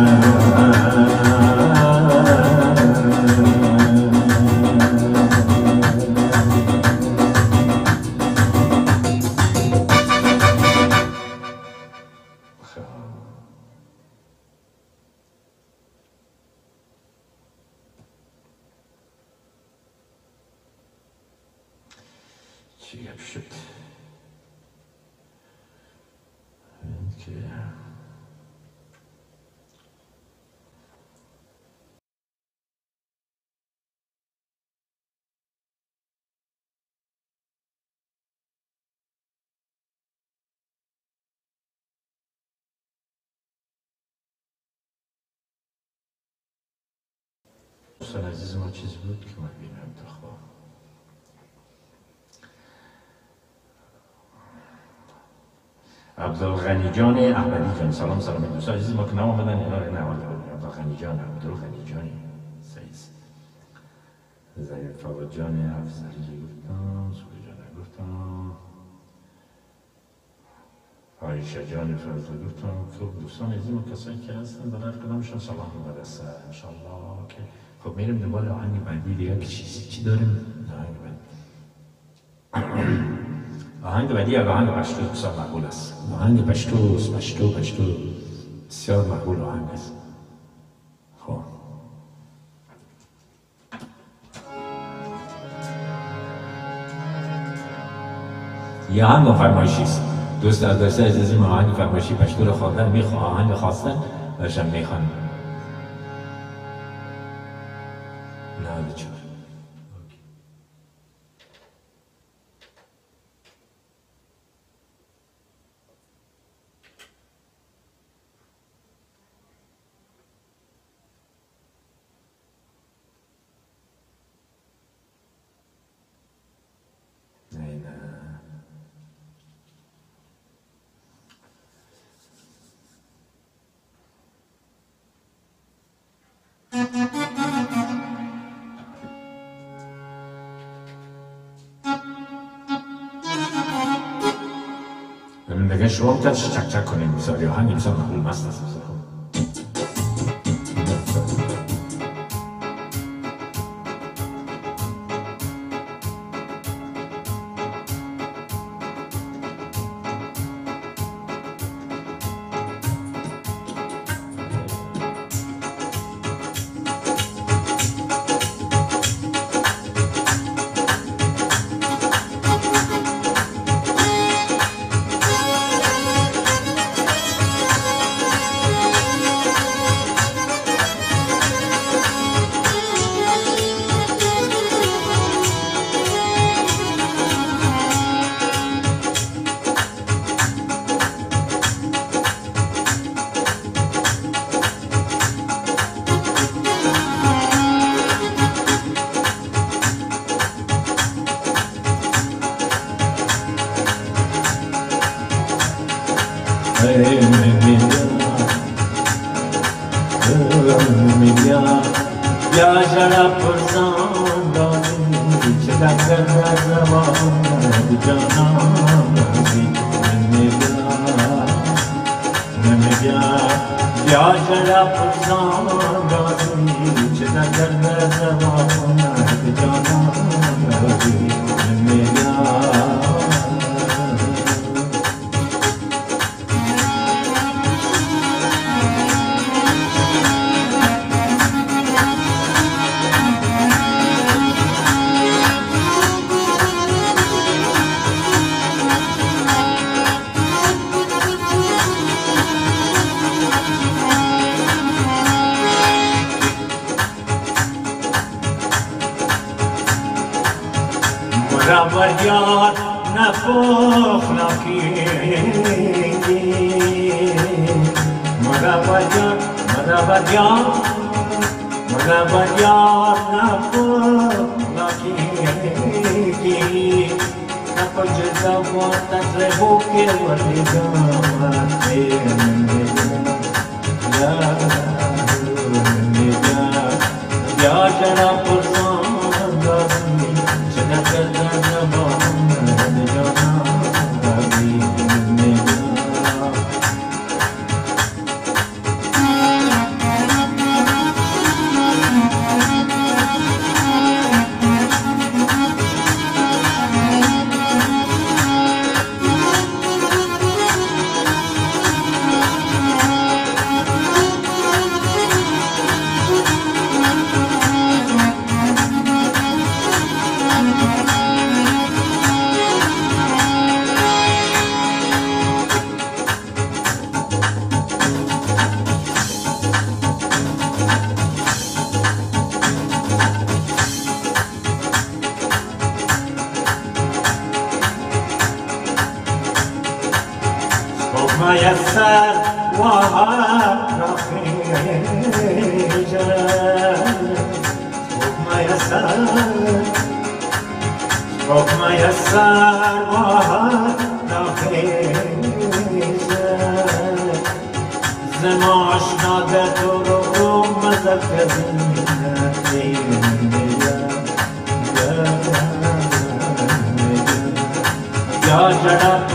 چی گپ شد؟ دوستان عزیز ما چیزی بود که من بینم تا خواه عبدالغنی جان احمدی جان سلام دوستان عزیز ما که نام آمدن اینا رو نوال بودیم عبدالغنی جان سیز زید فاوت جان افزلی گفتم سوری جان گفتم عایشه جان فضل گفتم خب دوستان عزیز ما کسایی که هستن برای هر کدامشون سلام مقدسه انشالله که خب میریم دنبال آهنگ بعدی دیگه که چی داریم آهنگ بعدی یا آهنگ پشتو بسیار مقبول است آهنگ پشتو بسیار مقبول آهنگ است خب یه آهنگ فرمایشی است دوست عزیزی ما آهنگ فرمایشی پشتو رو خواندن آهنگ خواستن داشتم میخوان نه بچه دیگه شما میتونید چک کنید بسیاری آهنگ بسیار مقبول مست است یا جرا پرسان داری چه دکتر در زمان جانم نمیگم یا جرا پرسان داری چه دکتر در زمان جانم نمیگم Murabadyar napokhnaki Murabadyar napokhnaki Napajza wata trebuke waligama Ya jara pursanga jana jana ميسر وهاب رخيجة ميسر وهاب رخيجة زماش نادت رو مذكرين يا جرب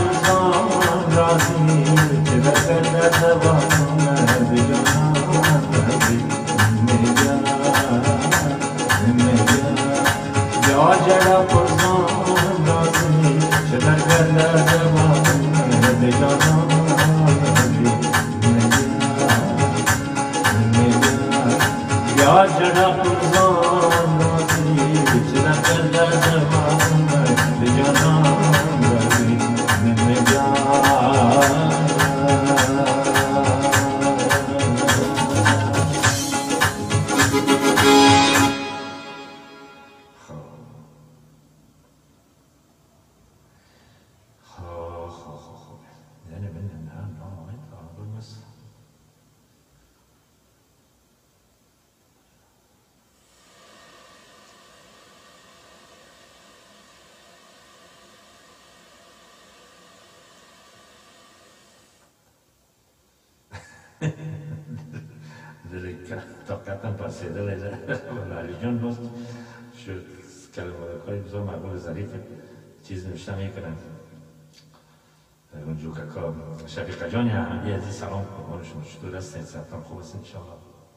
طاقتم پسیده لیزه ولی جان باز شد کلمه کاری بزار مقبول ظریف چیز نوشته میکنم اونجو که شفیقه جانی احمدی عزیز سلام قربان شما چطور هستین صحتتان خوب هستین انشاءالله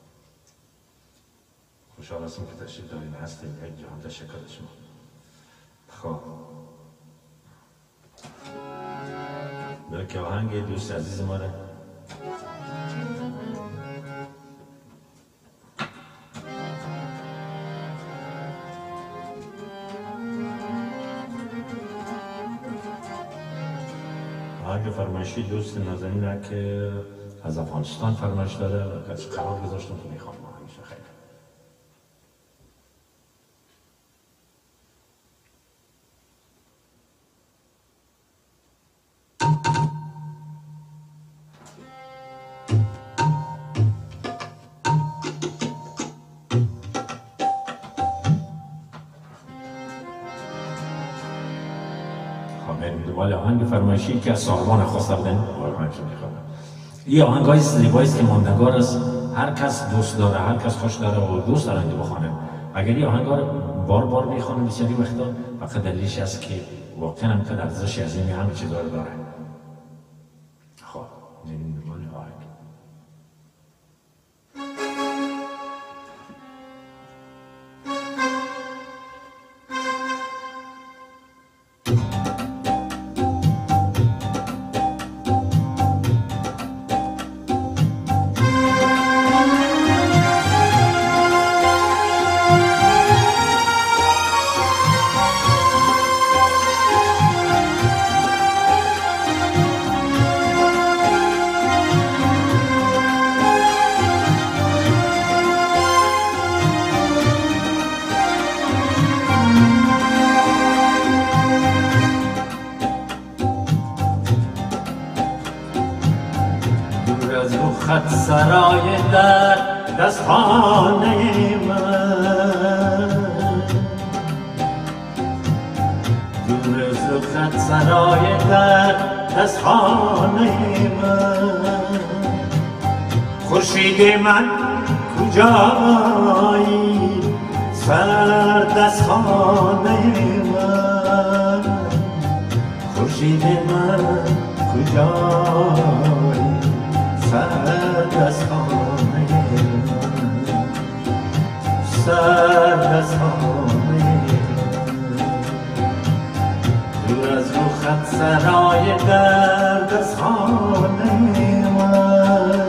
خوشحال هستم که تشریف دارین هستین یک جهان تشکر از شما خب برای که آهنگ دوست عزیز ما را آهنگ فرمایشی دوست نازنینه که از افغانستان فرمایش داده و از قرار گذاشتم که میخوام همیشه خیلی دنبال آهنگ فرمایشی که از ساربان خواسته بودن این آهنگ های زیبایی است که ماندگار است هر کس دوست داره هر کس خوش داره و دوست داره که بخونه اگر این آهنگ ها رو بار بار میخوانم بسیاری وقتا فقط دلیلش است که واقعا هم که ارزش عظیمی همه چیز رو داره خب میریم دنبال آهنگ رخت سرای در دستخانه من، دور از رخت سرای در دستخانه من. خورشید من کجایی سرد از خانه من، خورشید من کجایی سرد از خانه من، سرد از خانه من. دور از رخت سرای درد از خانه من.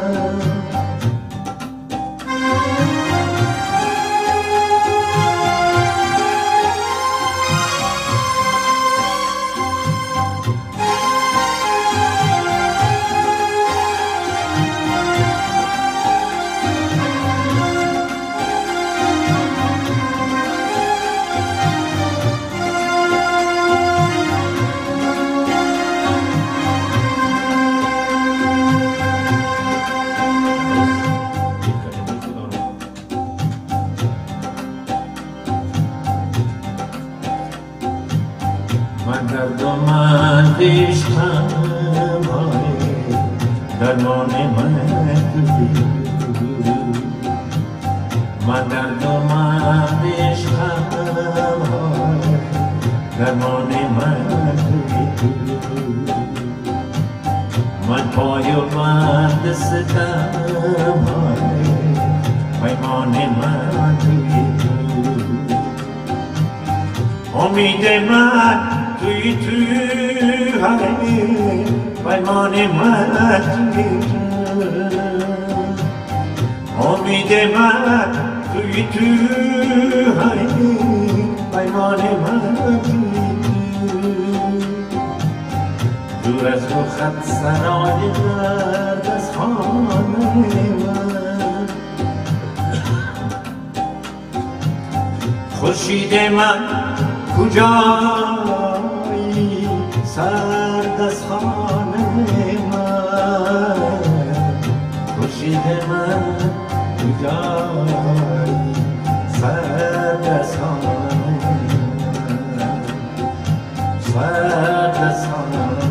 من درد و من عشقم درمان من تویی، من درد و من عشقم درمان من تویی، من پای و بند ستم پیمان من تویی، امید من توی پیمان من توی امید من توی پیمان من توی دور از رخت سرای درد از خانه من. خورشید من کجایی سرد از خانه من، خورشید من کجایی سرد از خانه من، سرد از خانه من.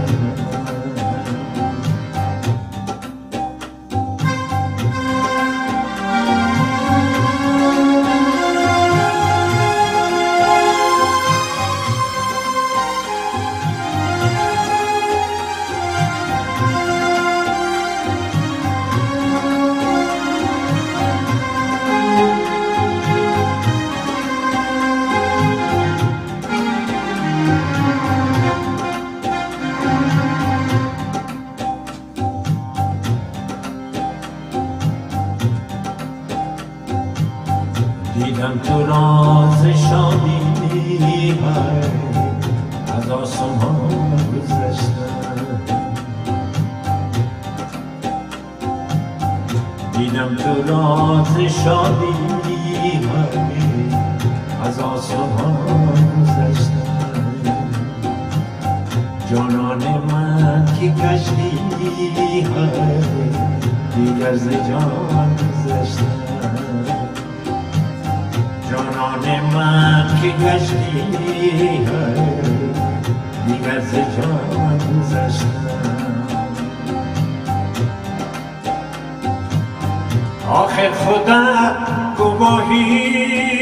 دیدم تو راز شادی از آسمان گذشتم، دیدم تو راز شادی از آسمان گذشتم. جانان من که کشتی دیگر ز جان گذشتم، جانان من که گشتی دیگر ز جان گذشتم. آخر خودت گواهی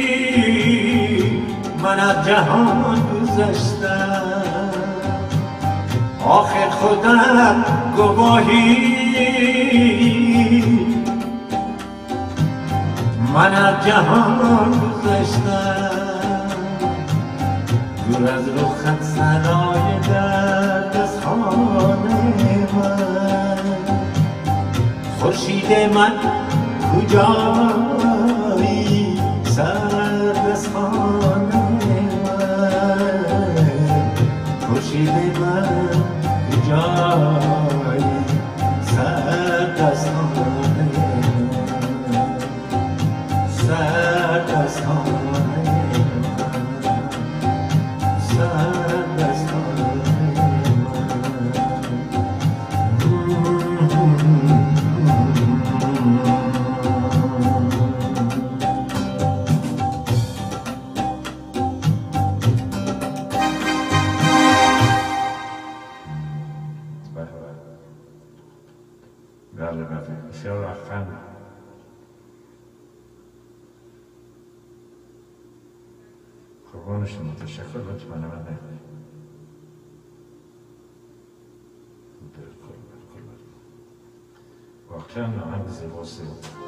من از جهان گذشتم، آخر خودت گواهی من از جهان گذشتم. دور از رخت سرای درد از خانه من، خورشید من کجایی سرد از خانه من، خورشید من کجایی سرد از خانه من، سرد از خانه من، سرد از خانه من. بله بله بسیار رفتن قربان شما تشکر لطفا من واقعا آهنگ زیباست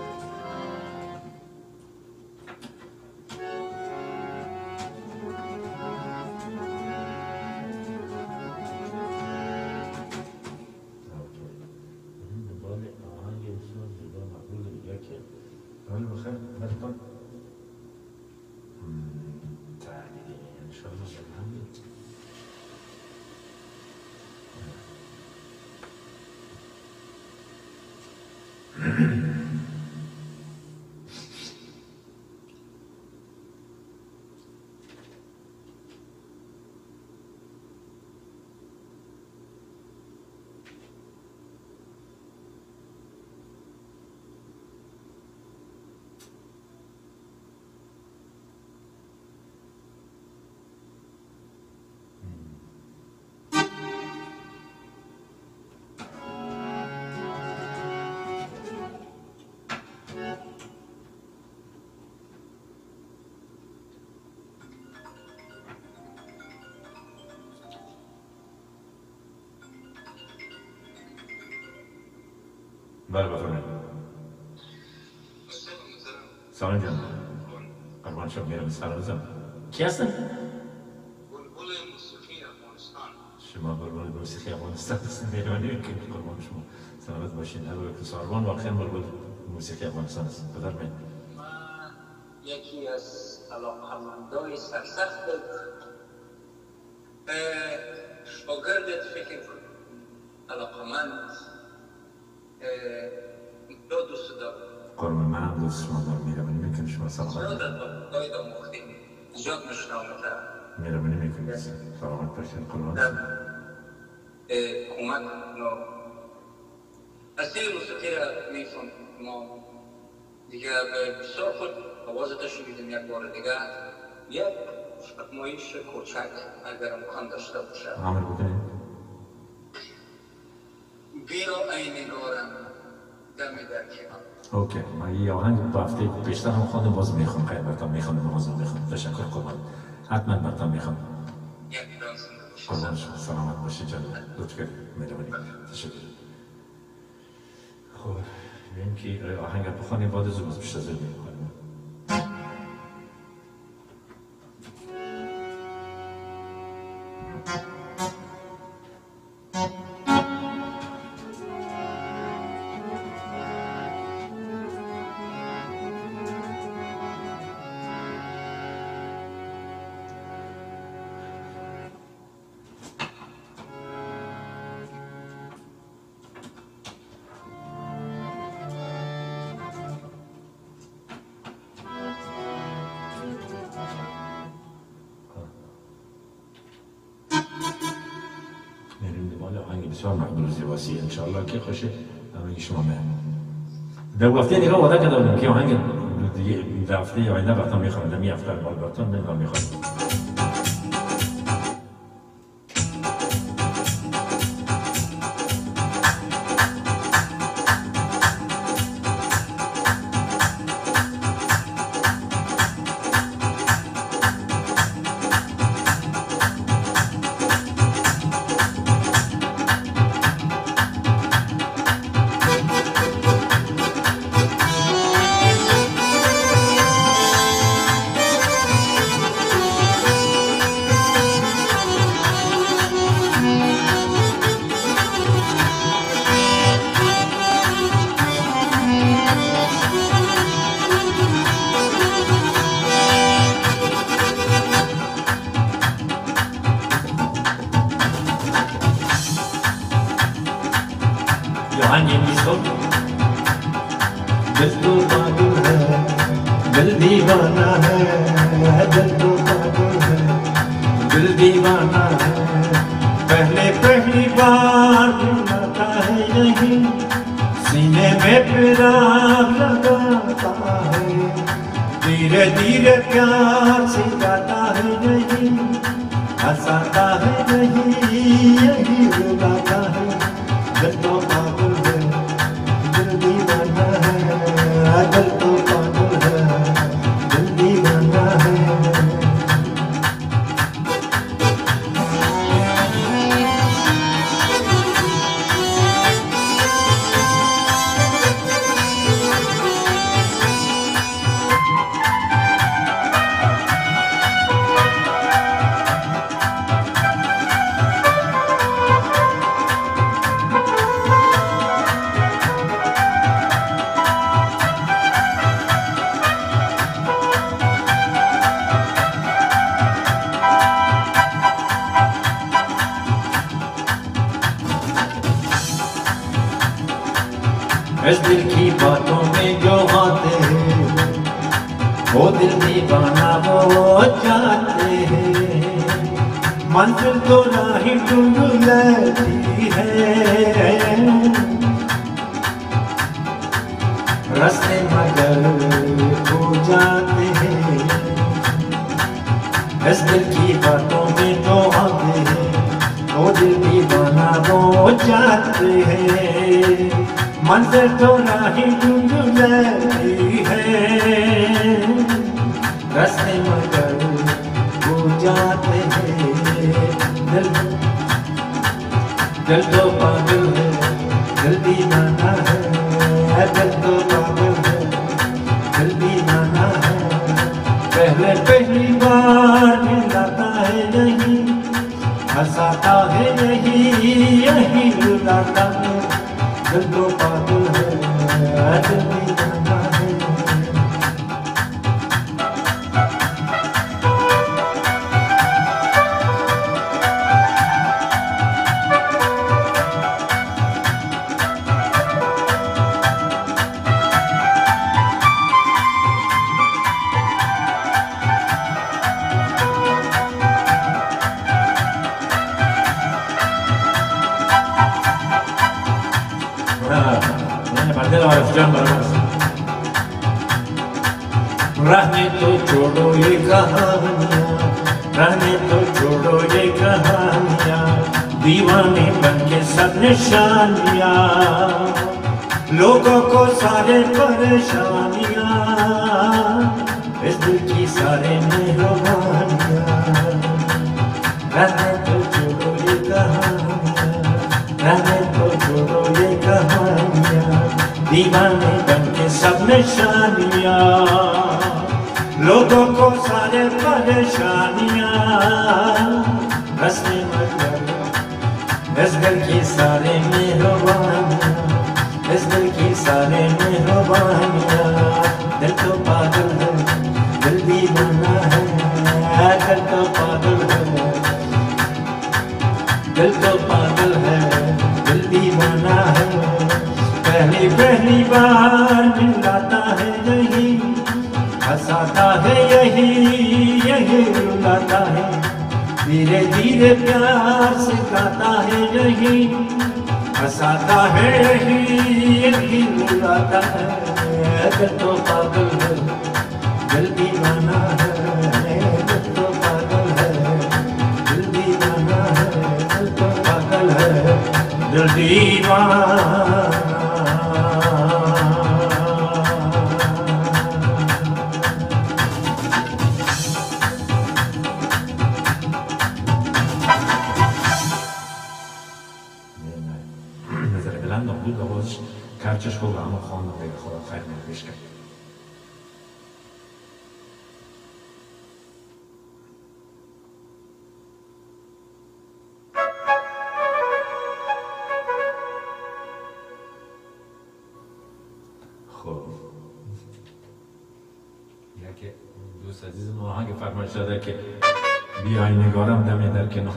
بله بفرمایید سلام جان قربان شما میرم سلام بزنم کی هستن؟ بلبل موسیقی افغانستان شما بلبل موسیقی افغانستان هستن مهربانی میکنید قربان شما سلامت باشین البته ساروان واقعا بلبل موسیقی افغانستان است بفرمایید من یکی از علاقه‌مندای سرسخت شاگردت فکر کنم علاقه‌مند دو دوست دارم قربان منم دوست شما دارم مهربانی میکنید شما سلامت زیاد از باید آموختیم زیاد مشنامتر مهربانی میکنید سلامت باشین قربان شما کمک اصیل موسیقی را میفهم ما دیگه به بسیار خود آوازت شنیدیم یک بار دیگه یک فرمایش کوچک اگر امکان داشته باشه عمل بکنید بیا ای نگارم دم در کنار اوکی من یه آهنگ دو هفته پیشتر هم خواندم باز میخوام خیلی براتون میخوام بازم میخوام تشکر قربان حتما براتون میخوام یک دانس باشه قربان شما سلامت باشید جان لطف کنید مهربانی تشکر خب ببین که آهنگ بخوانیم بعد از باز بیشتر زود میخوانیم بسیار مقبول و زیباسی انشاءالله که خوشه همه شما در هفته دیگه وعده کرده بودم که آهنگ هفته آینده براتون میخوام نمی هفته براتون نمیدونم میخوام दिल तो पागल है दिल दीवाना है दिल तो पागल है दिल दीवाना है पहली बार मिलता है यही सीने में प्यार लगाता है धीरे धीरे प्यार सिखाता है यही हंसाता है यही रुलाता है दिल तो पागल है बस दिल की बातों में जो आते हैं वो दिल दीवाना वो जाते हैं। मंजिल तो राही ढूंढती है रास्ते मगर खो जाते हैं। इस दिल की बातों में जो आते हैं वो दिल दीवाना वो जाते हैं। मंजिल तो राही ढूंढती है रास्ते मगर खो जाते हैं। दिल तो पागल है दिल दीवाना है। दिल तो पागल है दिल दीवाना है। पहली बार मिलाता है यही हंसाता है यही रुलाता है। दिल तो पागल है दिल दीवाना है। रहने तो छोड़ो ये कहानियाँ रहने तो छोड़ो ये कहानियाँ। दीवाने बन के सब निशानियाँ लोगों को सारे परेशानियाँ। इस दिल की सारे मेहरबानियाँ। रहने तो छोड़ो ये कहानियाँ रहने तो छोड़ो ये कहानियाँ। दीवाने बन के सब निशानियाँ लोगों को सारे परेशानियाँ। रस्ते मगर इस दिल की सारे मेहरबानियाँ। इस दिल की सारे मेहरबानियाँ। दिल तो पागल है दिल दीवाना है। दिल तो पागल है दिल तो पागल है दिल दीवाना है। पहली बार मिलाता है यही हंसाता है यही रुलाता है। धीरे धीरे प्यार से गाता है यही हंसाता है यही रुलाता है। दिल तो पागल है दिल दीवाना है। दिल तो पागल है दिल दीवाना है। दिल तो पागल है दिल दीवाना। کرچش خوب اما خواندم بگه خدا خیر نمیش کرد. خب یکی دوست عزیز ما آهنگ فرمایش داده که بیای نگارم دمی در کنار.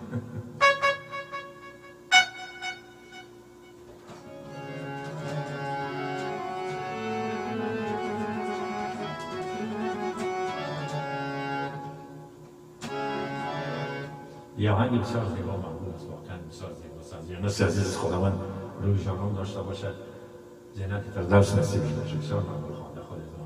یه آهنگ بسیار زیبا معمول است واقعا بسیار زیبا سازی نسی عزیز خداوند روی شما داشته باشد جنت فردوس نصیب شده بسیار معمول خوانده خودتان.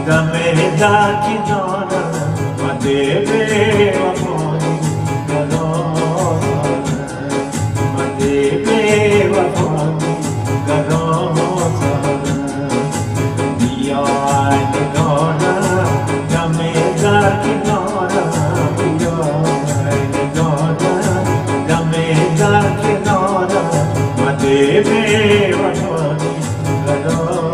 دم در کنارم مده به وفایی گرازانم مده به وفایی گرازانم بیای نگارم دم در کنارم بیای نگارم دم در کنارم مده به وفایی گرازانم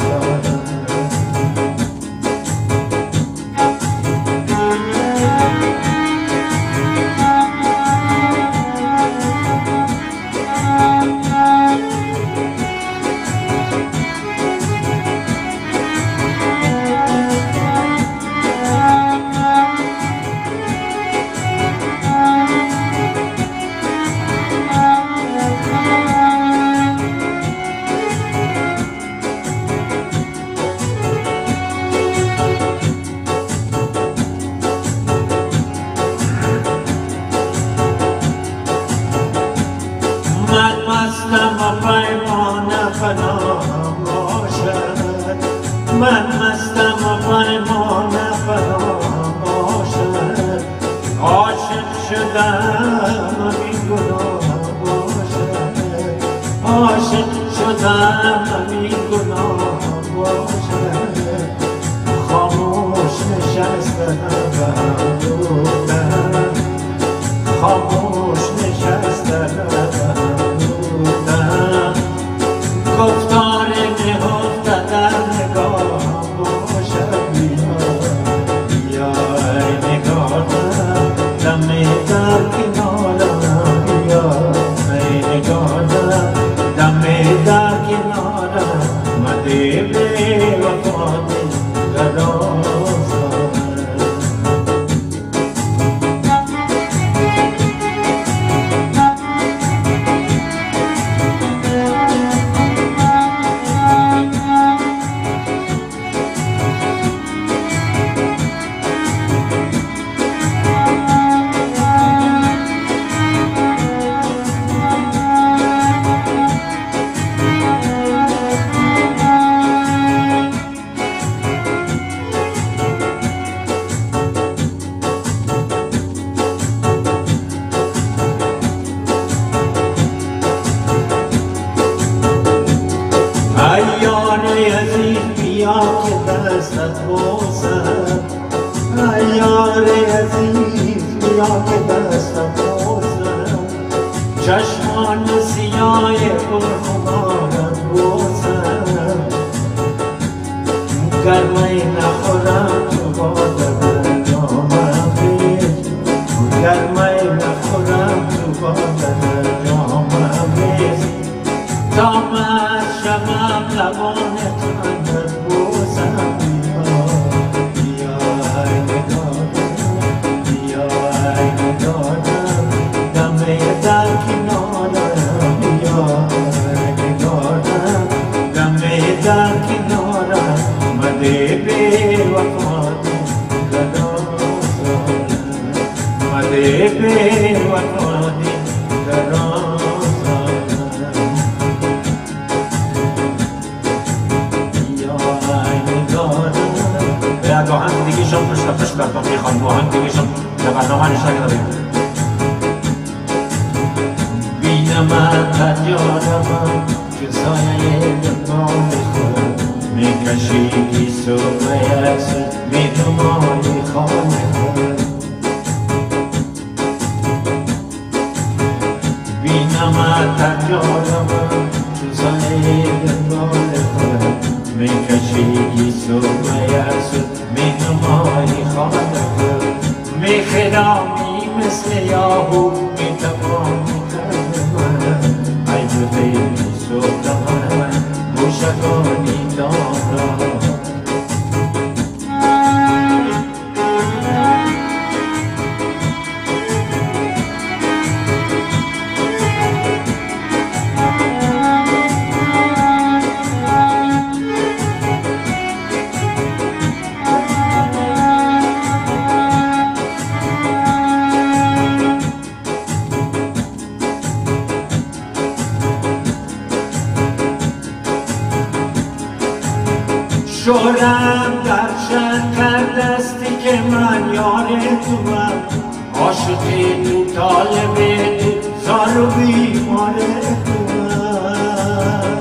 من مستم و پیمان فنا باشد عاشق شدم همین گناه باشد عاشق شدم همین گناه باشد خاموش نشستم و هم بودم خاموش نشستم و هم بودم گفتار نهفته در نگاه باشد بیای نگارم دم در کنارم بیای نگارم دم در کنارم مده به وفایی گرازانم یار عزیز بیا که دستت بوسم یار عزیز بیا که دستت بوسم چشمان سیاه پرخمارت بوسم گرمی نخورم تو بادر جامم بیز گرمی نخورم تو بادر جامم بیز تا من شمم لبانت اندر بوسم بیای نگارم بیای نگارم دم در کنارم بیای نگارم دم در کنارم مده به وفایی گرازانم مده به وفایی گرازانم دو آهنگ دیگه شم پشت برپا میخوام دو آهنگ دیگه شم در برنامه نشنگه داریم بینم در یادم که سایه دنبال خود میکشی گیس و بیس میدمانی خانه خود بینم در یادم که سایه دنبال خود میکشی گیس و بیس می‌نمایی خانه می‌خرامی مثل یاهو می‌توانی کرد من ای بودی صبح من موشکانی دارم در شهر کردستی که من یار توام، عاشق تو طالب تو زار و بیمار توام.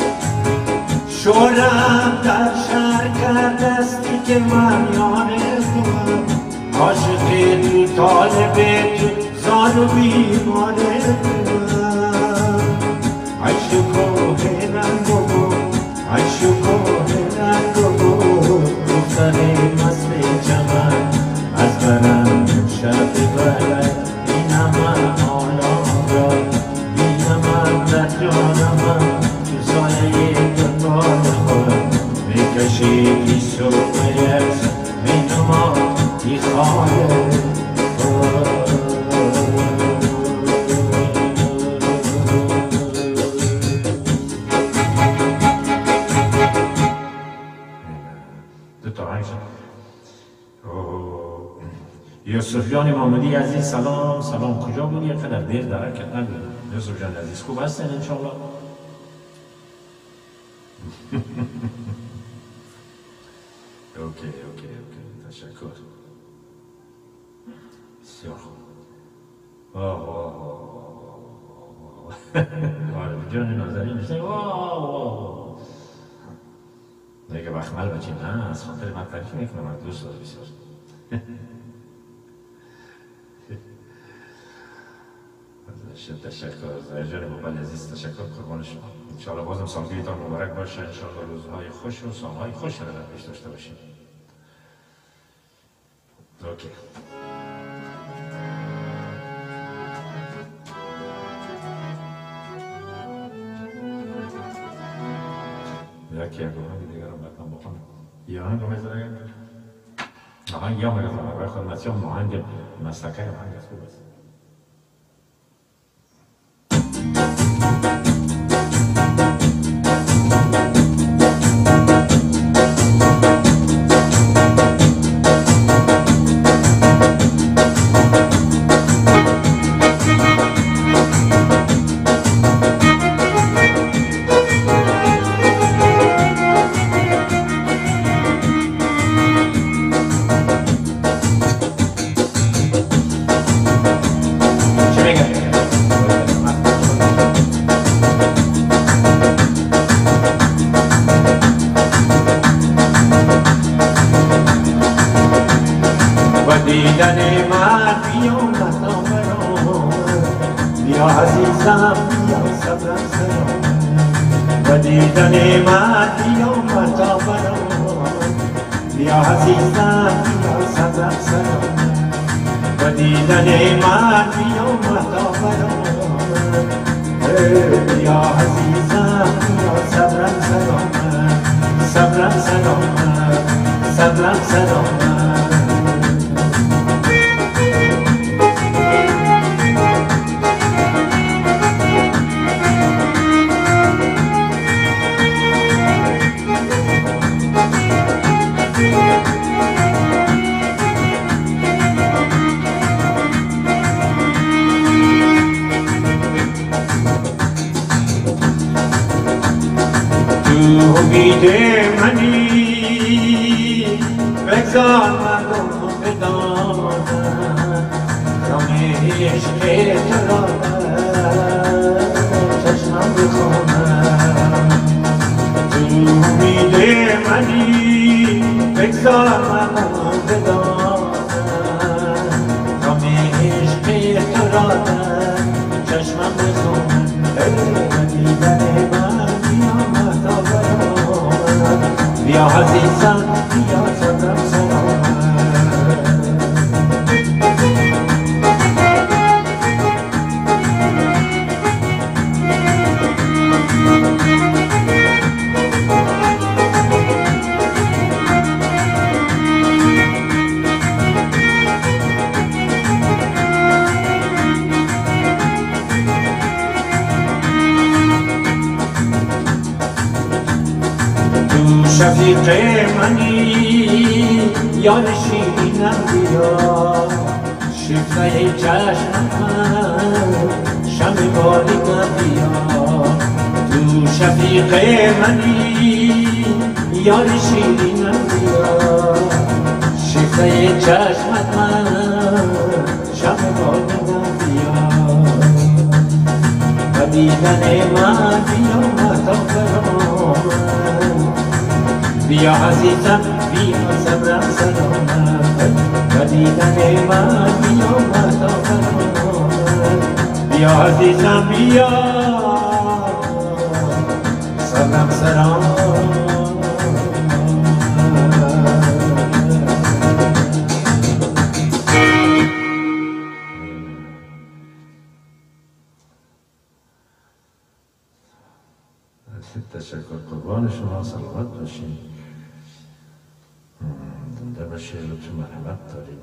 شورم در شهر کردستی که من یار توام، عاشق تو طالب تو زار و بیمار توام. عیش و کوه رنگ و بود، عیش و کوه رنگ و بود، دختر مست چمن از برم شب بلد. اینم من آلام را، اینم من در جانم، تو سایه دنبال خود میکشیدی صبحیت اینما ای خواهد. یوسف جان محمدی عزیز سلام. سلام، کجا بودی؟ یه قدر دیر در حرکت نبودی. یوسف جان عزیز خوب هستین انشاءالله؟ اوکی تشکر. بسیار خوب. عارف جان نازنین میشه دیگه بخمل بچین. نه از خاطر من تعریف میکنم، من دوست دارم بسیار. تشکر زهر جان موبایل عزیز، تشکر قربان شما. انشاءالله بازم سالگیریتان مبارک باشه، انشاءالله روزهای خوش و سالهای خوش رو پیش داشته باشیم. اوکی. یکی آهنگ دیگر رو بکنم بخونم. یه آهنگ رو میذارم. آهنگ یا میذارم برای خدمتی هم آهنگ مسلکه آهنگ از خوب است. دیدن من بیامد آمران، بیا عزیزم بیا صبرم سرام. و دیدن من بیامد آمران، بیا عزیزم بیا صبرم سرام. و دیدن من بیامد آمران، بیا عزیزم بیا صبرم سرام. صبرم سرام، صبرم سرام. امید منی بگذار مردم بدانم، غم عشق تو را چشمم بخونم. تو امید منی بگذار مردم بدانم، غم عشق تو را چشمم بخونم. دیدن من بیامد آورم، بیا عزیزم بیا صبرم سرام. شفیق منی یا نشینم بیا، شفته چشم من شم باریکم بیا. تو شفیق منی یار شیرینم بیا شیفته چشمت من شب بادم بیا و دیدن من بیا مطابرم بیا عزیزم بیا صبرم سلامت و دیدن من بیا مطابرم بیا عزیزم بیا صبرم سلامت تشکر قربان شما سلامت باشین زنده باشید لطف مرحمت دارید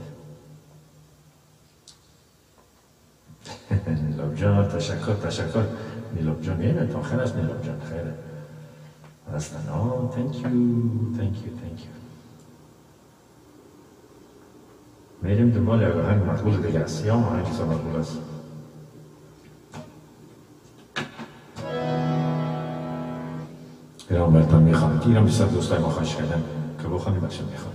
نیلاب جان تشکر نیلاب جان اینه تا آخر است نیلاب جان خیره اصلا thank you میریم دنبال یک آهنگ مقبول دیگه است یا آهنگ چیزا مقبول است ایران برتان میخوام ایران بسیار دوستای ما خواهش کردن که بخوانیم بچه میخوام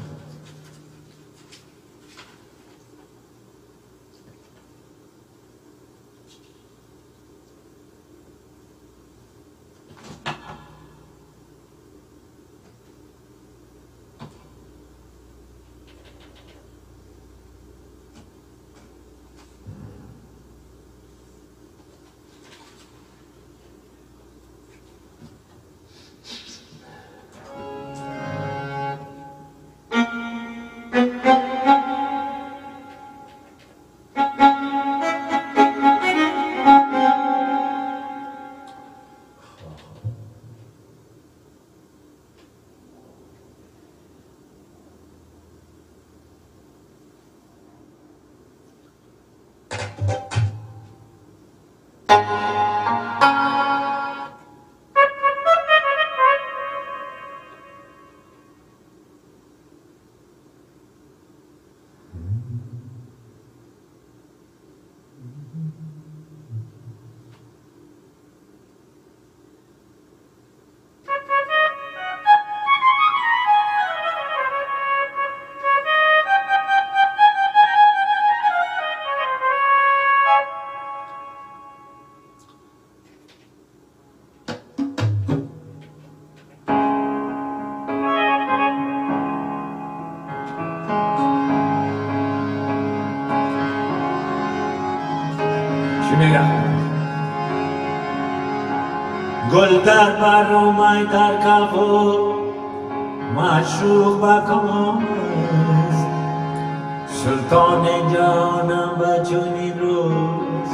گل در بر اومای در کبود معشوق بکام سلطان جانم و چنین روز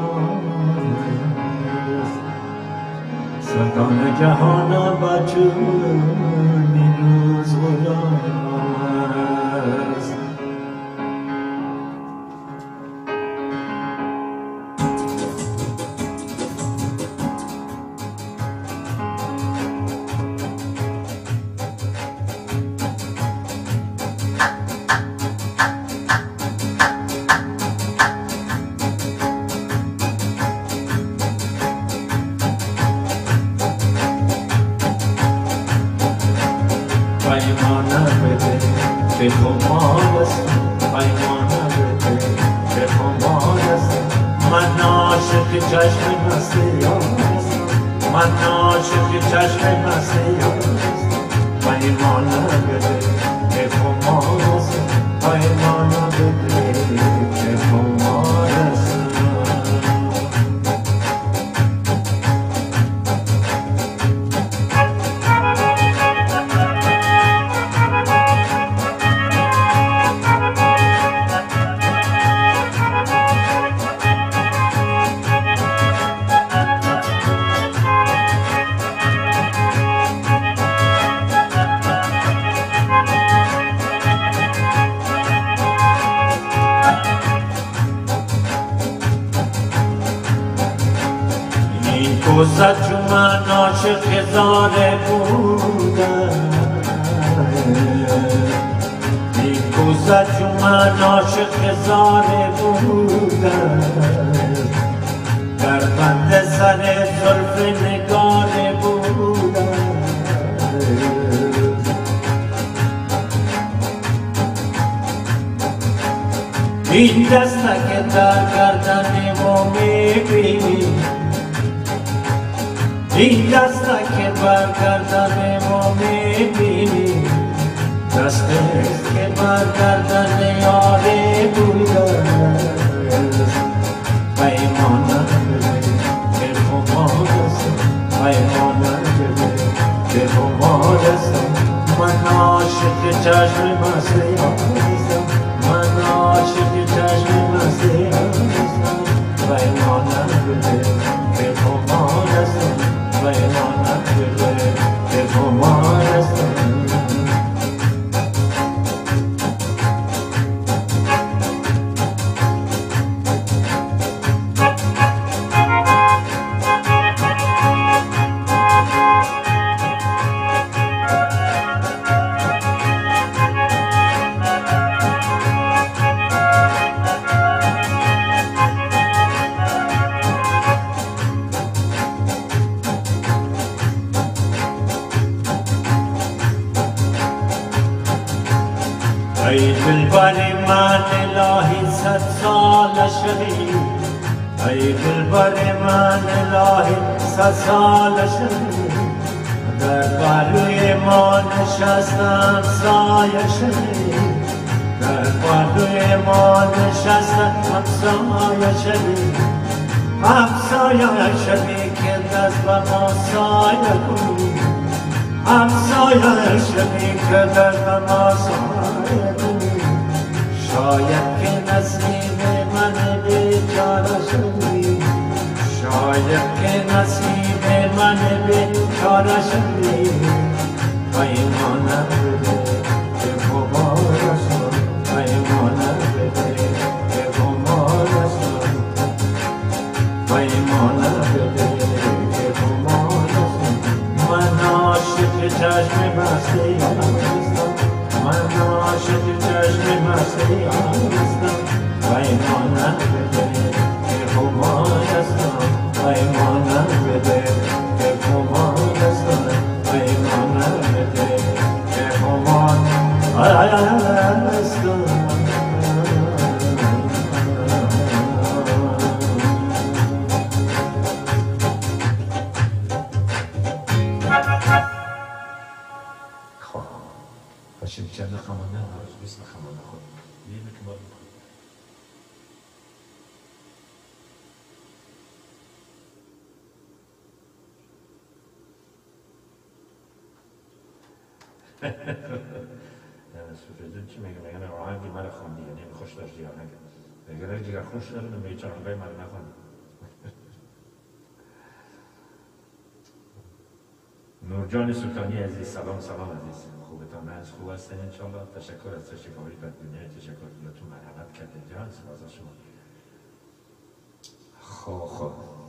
سلطان جهانم و چنین روز غلام گذشت چون من عاشق هزاره بودم این گذشت چون من عاشق هزاره بودم در بند سر زلف نگاره بودم این دستک در گردن ما میبینی این دستک بر گردن ما میبینی دستک که بر گردن یاره بوده پیمانه که خمارستم پیمانه که خمارستم من عاشق چشم مستی هستم من عاشق چشم مستی هستم پیمانه که خمارستم پیمانه که خمارستم ای دلبر من الهی 100 سال شدی ای دلبر من الهی 100 سال شدی در پهلوی ما نشستم سایه شدی در پهلوی ما نشستم همسایه شدی همسایه شدی که دست به ما سایه کنی همسایه شدی که دست به ما سایه کنی شاید که نصیب من بیچاره شدی شاید که نصیب من بیچاره شدی پیمانه بده که خمارستم پیمانه بده که خمارستم پیمانه بده که خمارستم من عاشق چشم مستی هستم من عاشق چشم مستی هستم پیمانه بده که خمارستم پیمانه بده که خمارستم پیمانه بده که خمارستم Başım içeride kamandan var, biz de kamanda koyduk. İyi mi ki var mı? Yani sözledin ki meğene hangi mara khondi yani خوش داشتی یا نگه اگر دیگر خوش دارم میچارم گای مر نخوان نورجان سلطانی عزیز سلام سلام عزیز خوبتان هست خوب هستین انشالله تشکر از تشکری بر دنیا تشکر دلتون مرحمت کرده جان سپاس از شما خب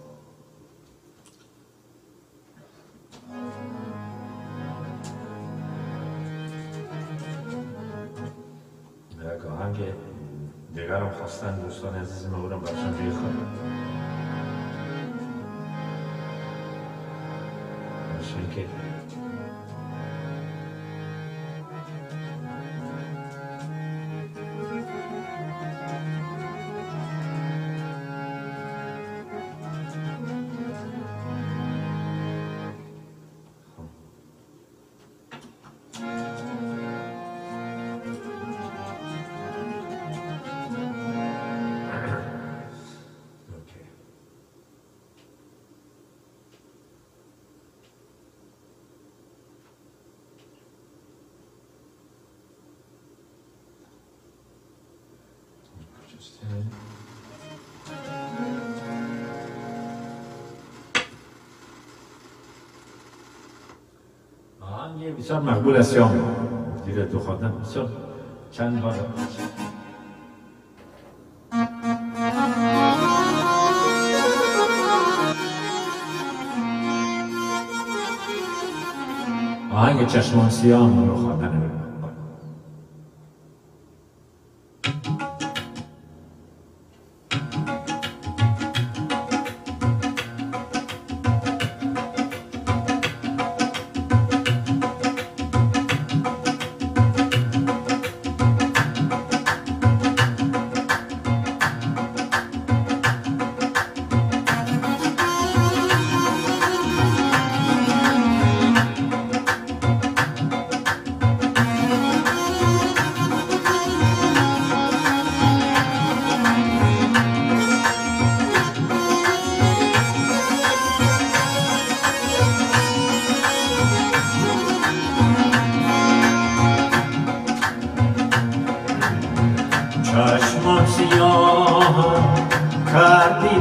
یک آهنگ دیگرم خواستن دوستان عزیز ما بودم برشان بخونم برشان که آهنگ بسیار مقبول است یا دیره تو خواندن بسیار چند بار آهنگ چشمان سیاه رو خواندن می‌کنم.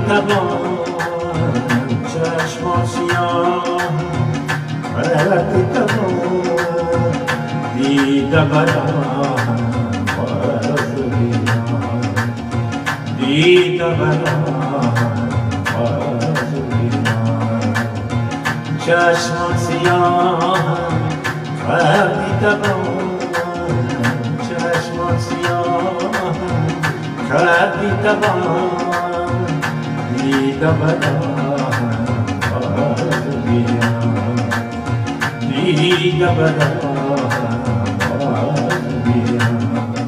بی‌توان چشمان سیاه بی‌توان دیده برام باز بیان دیده برام باز بیان چشمان سیاه بی‌توان چشمان سیاه بی‌توان دیده برام باز بیان دیده برام باز بیان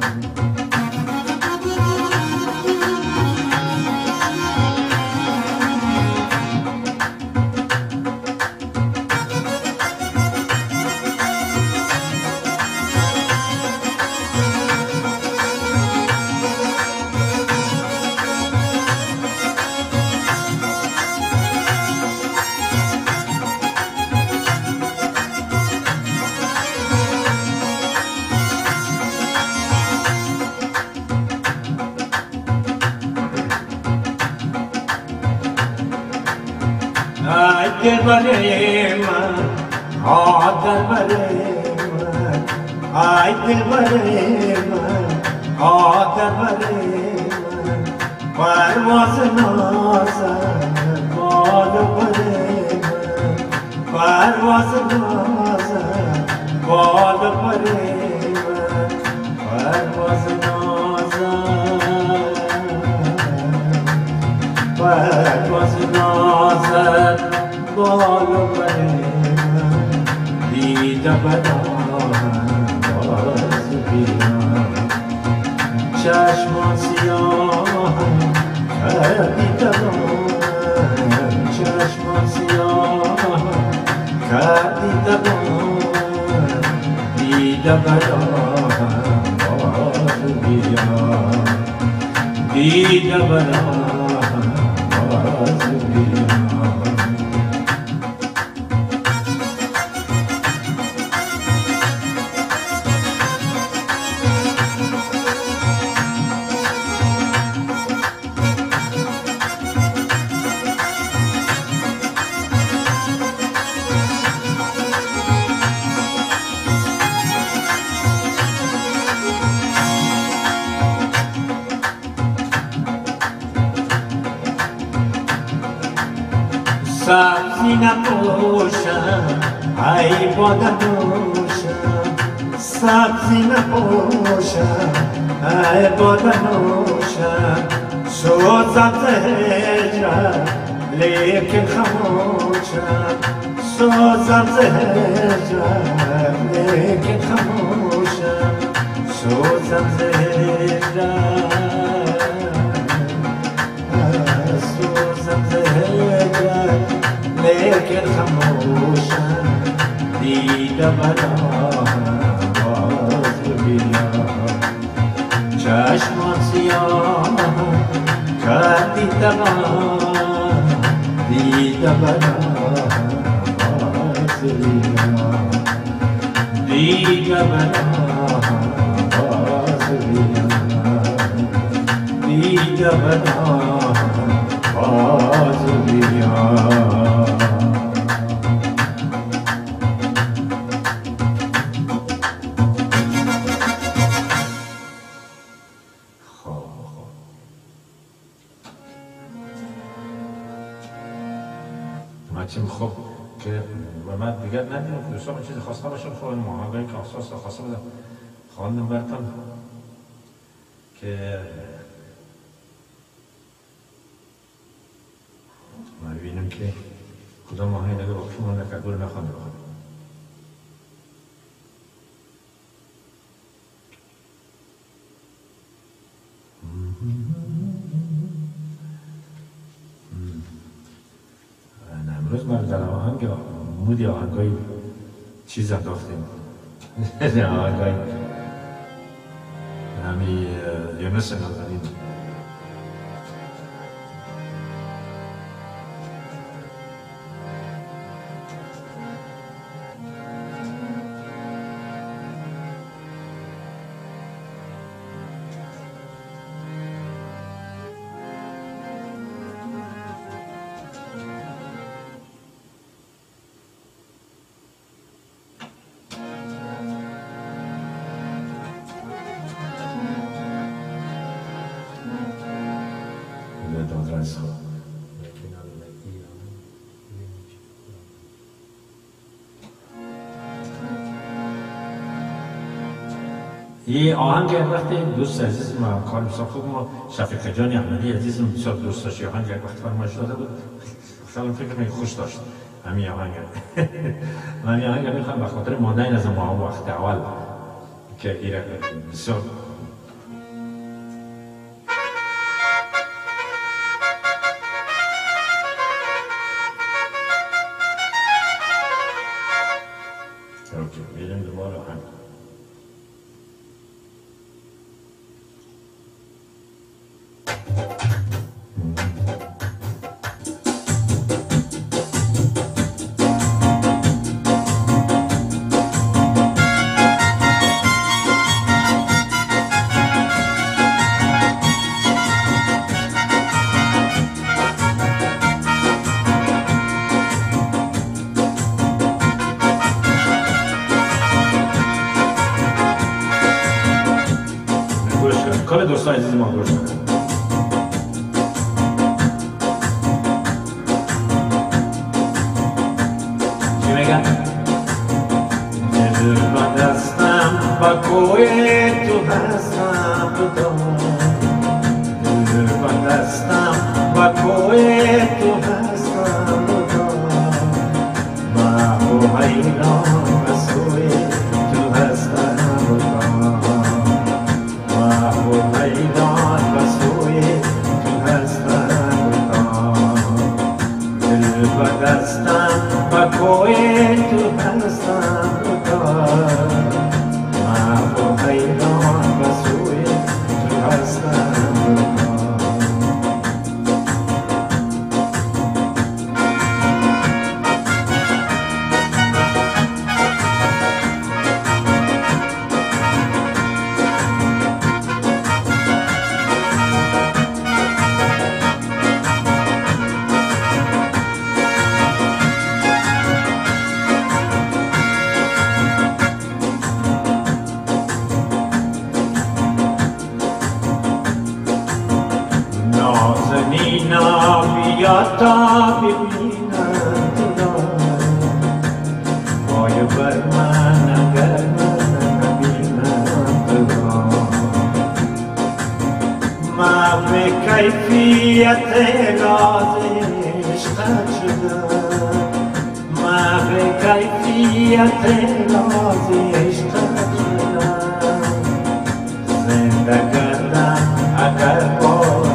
دل بره من دل بره من آی دل بره من دل بره من پرواز نازن بال بره من پرواز نازن بال بره من پرواز نازن پرواز نازن بال بره من دیده بدان باز بیان چشمان سیاه بی‌توان چشمان سیاه بی‌توان دیده بدان باز بیان دیده بدان باز بیان سبزی نپوشم ای بادم نوشم سبزی نپوشم ای بادم نوشم سوزم ز هجرت لیکن خموشم سوزم ز هجرت لیکن خموشم سوزم ز هجرت سوزم ز هجرت لیکن خموشم دیده بدان باز بیان چشمان سیاه کردی تمام دیده بدان باز بیان دیده بدان باز بیان دیده بدان باز بیان خب که من دیگر ندیدم دوستان من چیزی خواسته باشم خب این محاقایی که احساس خواسته بودم خواندم برتم که ما ببینم که کدام ماهی نگه با شما نکردور نخوانده بخوانده امروز ما در آهنگ مودی آهنگای چیز انداختیم آهنگای همی یونس نازنین از خود این آهنگ وقتی دوست عزیز ما کار مسافر ما شفیق جان احمدی عزیزم بسیار دوست داشت آهنگ یک وقت فرمایش داده بود خیلی فکر کنم خوش داشت همین آهنگ من این آهنگ میخوام به خاطر ماندن از ما وقت اول که ایره بسیار اوکی بیریم دوباره آهنگ کل دوستان عزیز ما گوش کنید چی میگن؟ دل با دستم با کوی تو هستم بدان دل با دستم با کوی تو هستم بدان محو حیران و سوی تو هستم بدان محو حیران و سوی تو هستم بدان دل با دستم با کوی تو هستم بدان محو حیران و سوی تو هستم بدان نازنینا بیا تا ببینم تو را پای بر من اگر من نبینم تو را من به کیفیت راز عشقت شدم من به کیفیت راز عشقت شدم زنده کردم اگر باز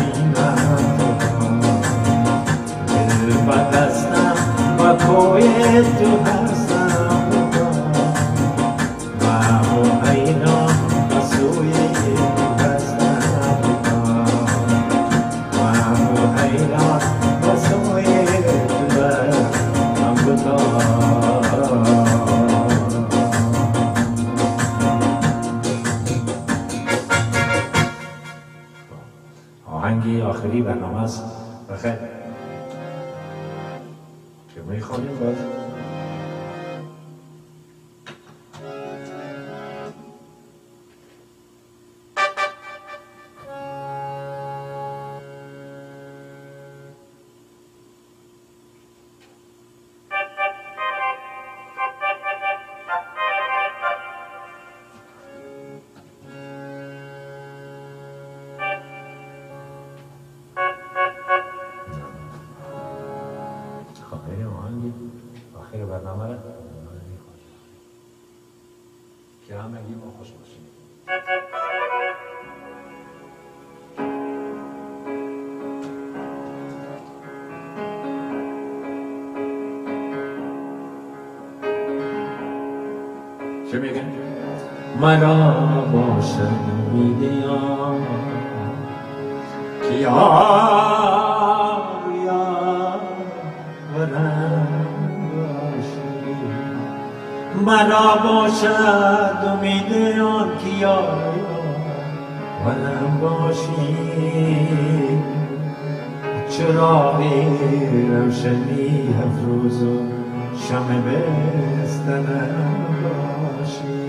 با دستم با کوی تو هستم بدان محو حیران و سوی تو هستم بدان محو حیران و سوی تو هستم بدان آهنگی آخری برنامه است بخیر که میخوانیم باز آخر برنامه را که همگی ما خوش باشیم چه میگن؟ مرا باشد میدیان که یار یار ورم باشی مرا باشد امید آن که یار ورم باشی چراغ روشنی افروز و شمع بستنم باشی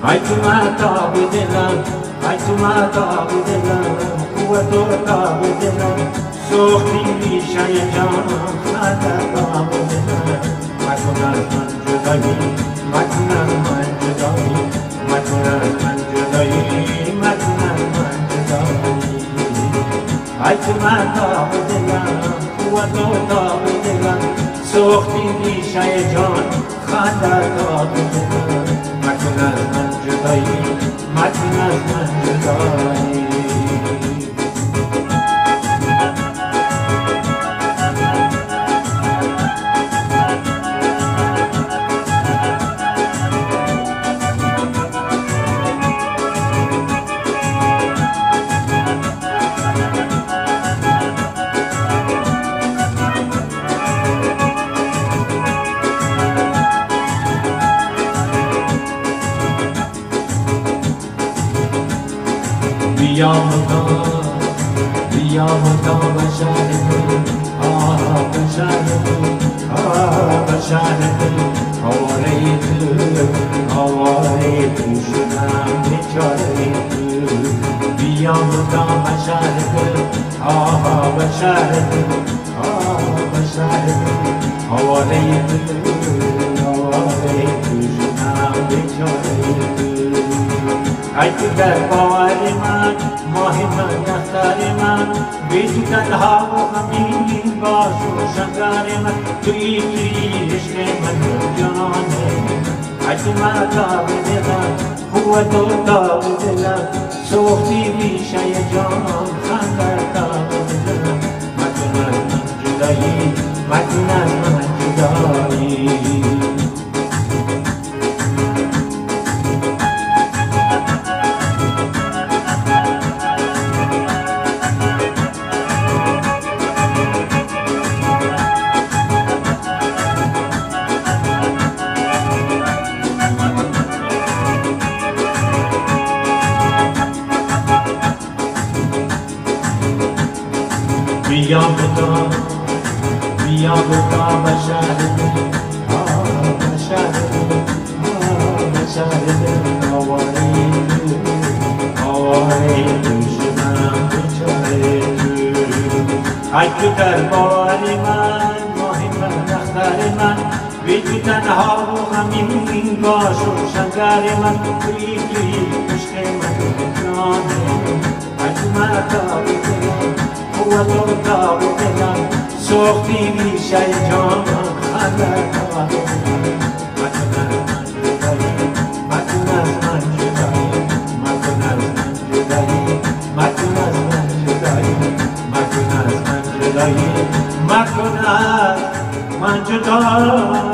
ای تو مهتاب دلم ای تو مهتاب دلم قوت و تاب دلم سوختی ریشه جانم خنده‌تاب دلم مکن از من جدایی مکن از من جدایی مکن از من جدایی مکن از من جدایی ای تو مهتاب دلم قوت و تاب دلم سوختی ریشه جان خنده‌تاب دلم مکن از من جدایی مکن از من جدایی بیا مدا بشر بشر بشر آواره تو شدم بیچاره بیا مدا بشر بشر بشر آواره تو شدم بیچاره ای تو در باور من ماه من دختر من بی تو تنها و غمگین باش و شنگار من توی عشق من جانه ای تو مهتاب دلم قوت و تاب دلم سوختی ریشه جان خنده‌تاب دلم مکن از من جدایی مکن از من جدایی بیا بدا بشر بشر بشر آواره تو شدم بیچاره ای تو در باور من ماه من دختر من بی تو تنها و غمگین باش و شنگار من توی عشق من جانه ای تو مهتاب دلم قوت و تاب دلم سوختی ریشه جان خنده‌تاب دلم مکن از من جدایی مکن از من جدایی مکن از من جدایی مکن از من جدایی مکن از من جدایی مکن از من جدایی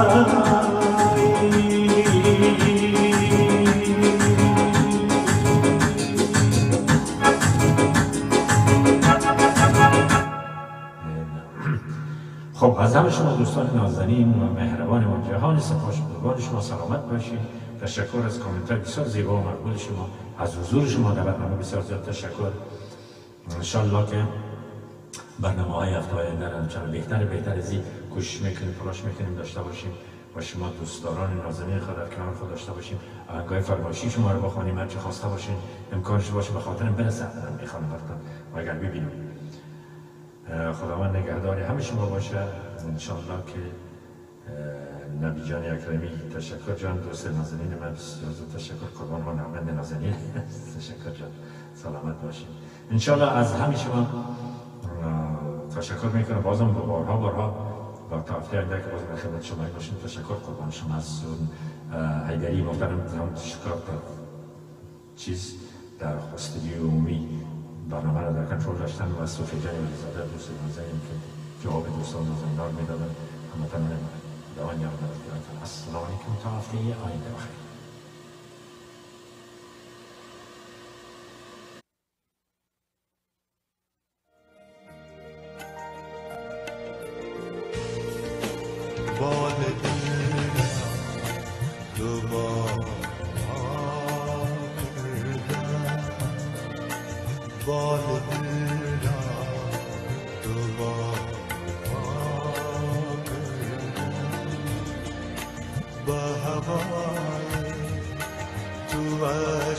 خب از همه شما دوستان نازنین و مهربان و جهان سپاسگزاران شما سلامت باشید. تشکر از کامنت‌های بسیار زیبا و مقبول شما، از حضور شما در برنامه بسیار زیاد تشکر. انشالله که برنامه‌های هفته آینده را چند بهتر از این کوشش میکنیم تلاش میکنیم داشته باشیم و شما دوستداران نازنین خود در کنار خود داشته باشیم. آهنگ‌های فرمایشی شما رو بخوانیم، هر چه خواسته باشین امکانش باشه به خاطرم برسه میخوام براتون و اگر ببینیم. خداوند نگهداری همه شما باشه. انشالله که نبی جان اکرمی تشکر جان، دوست نازنین من بسیار تشکر، قربان ما نامند نازنین تشکر جان، سلامت باشید. انشالله از همه شما تشکر میکنم، بازم بارها با تا هفته آینده که بازم خدمت شما باشیم. تشکر قربان شما. از حیدری محترم هم تشکر در استودیو عمومی برنامه را در کنترل داشتن و صوفی جان ولیزاده دوست نازنین که جواب دوستان نازنین‌ها رو میدادن. همتون دوان یاد دارم. السلام علیکم تا هفته آینده بخیر. وای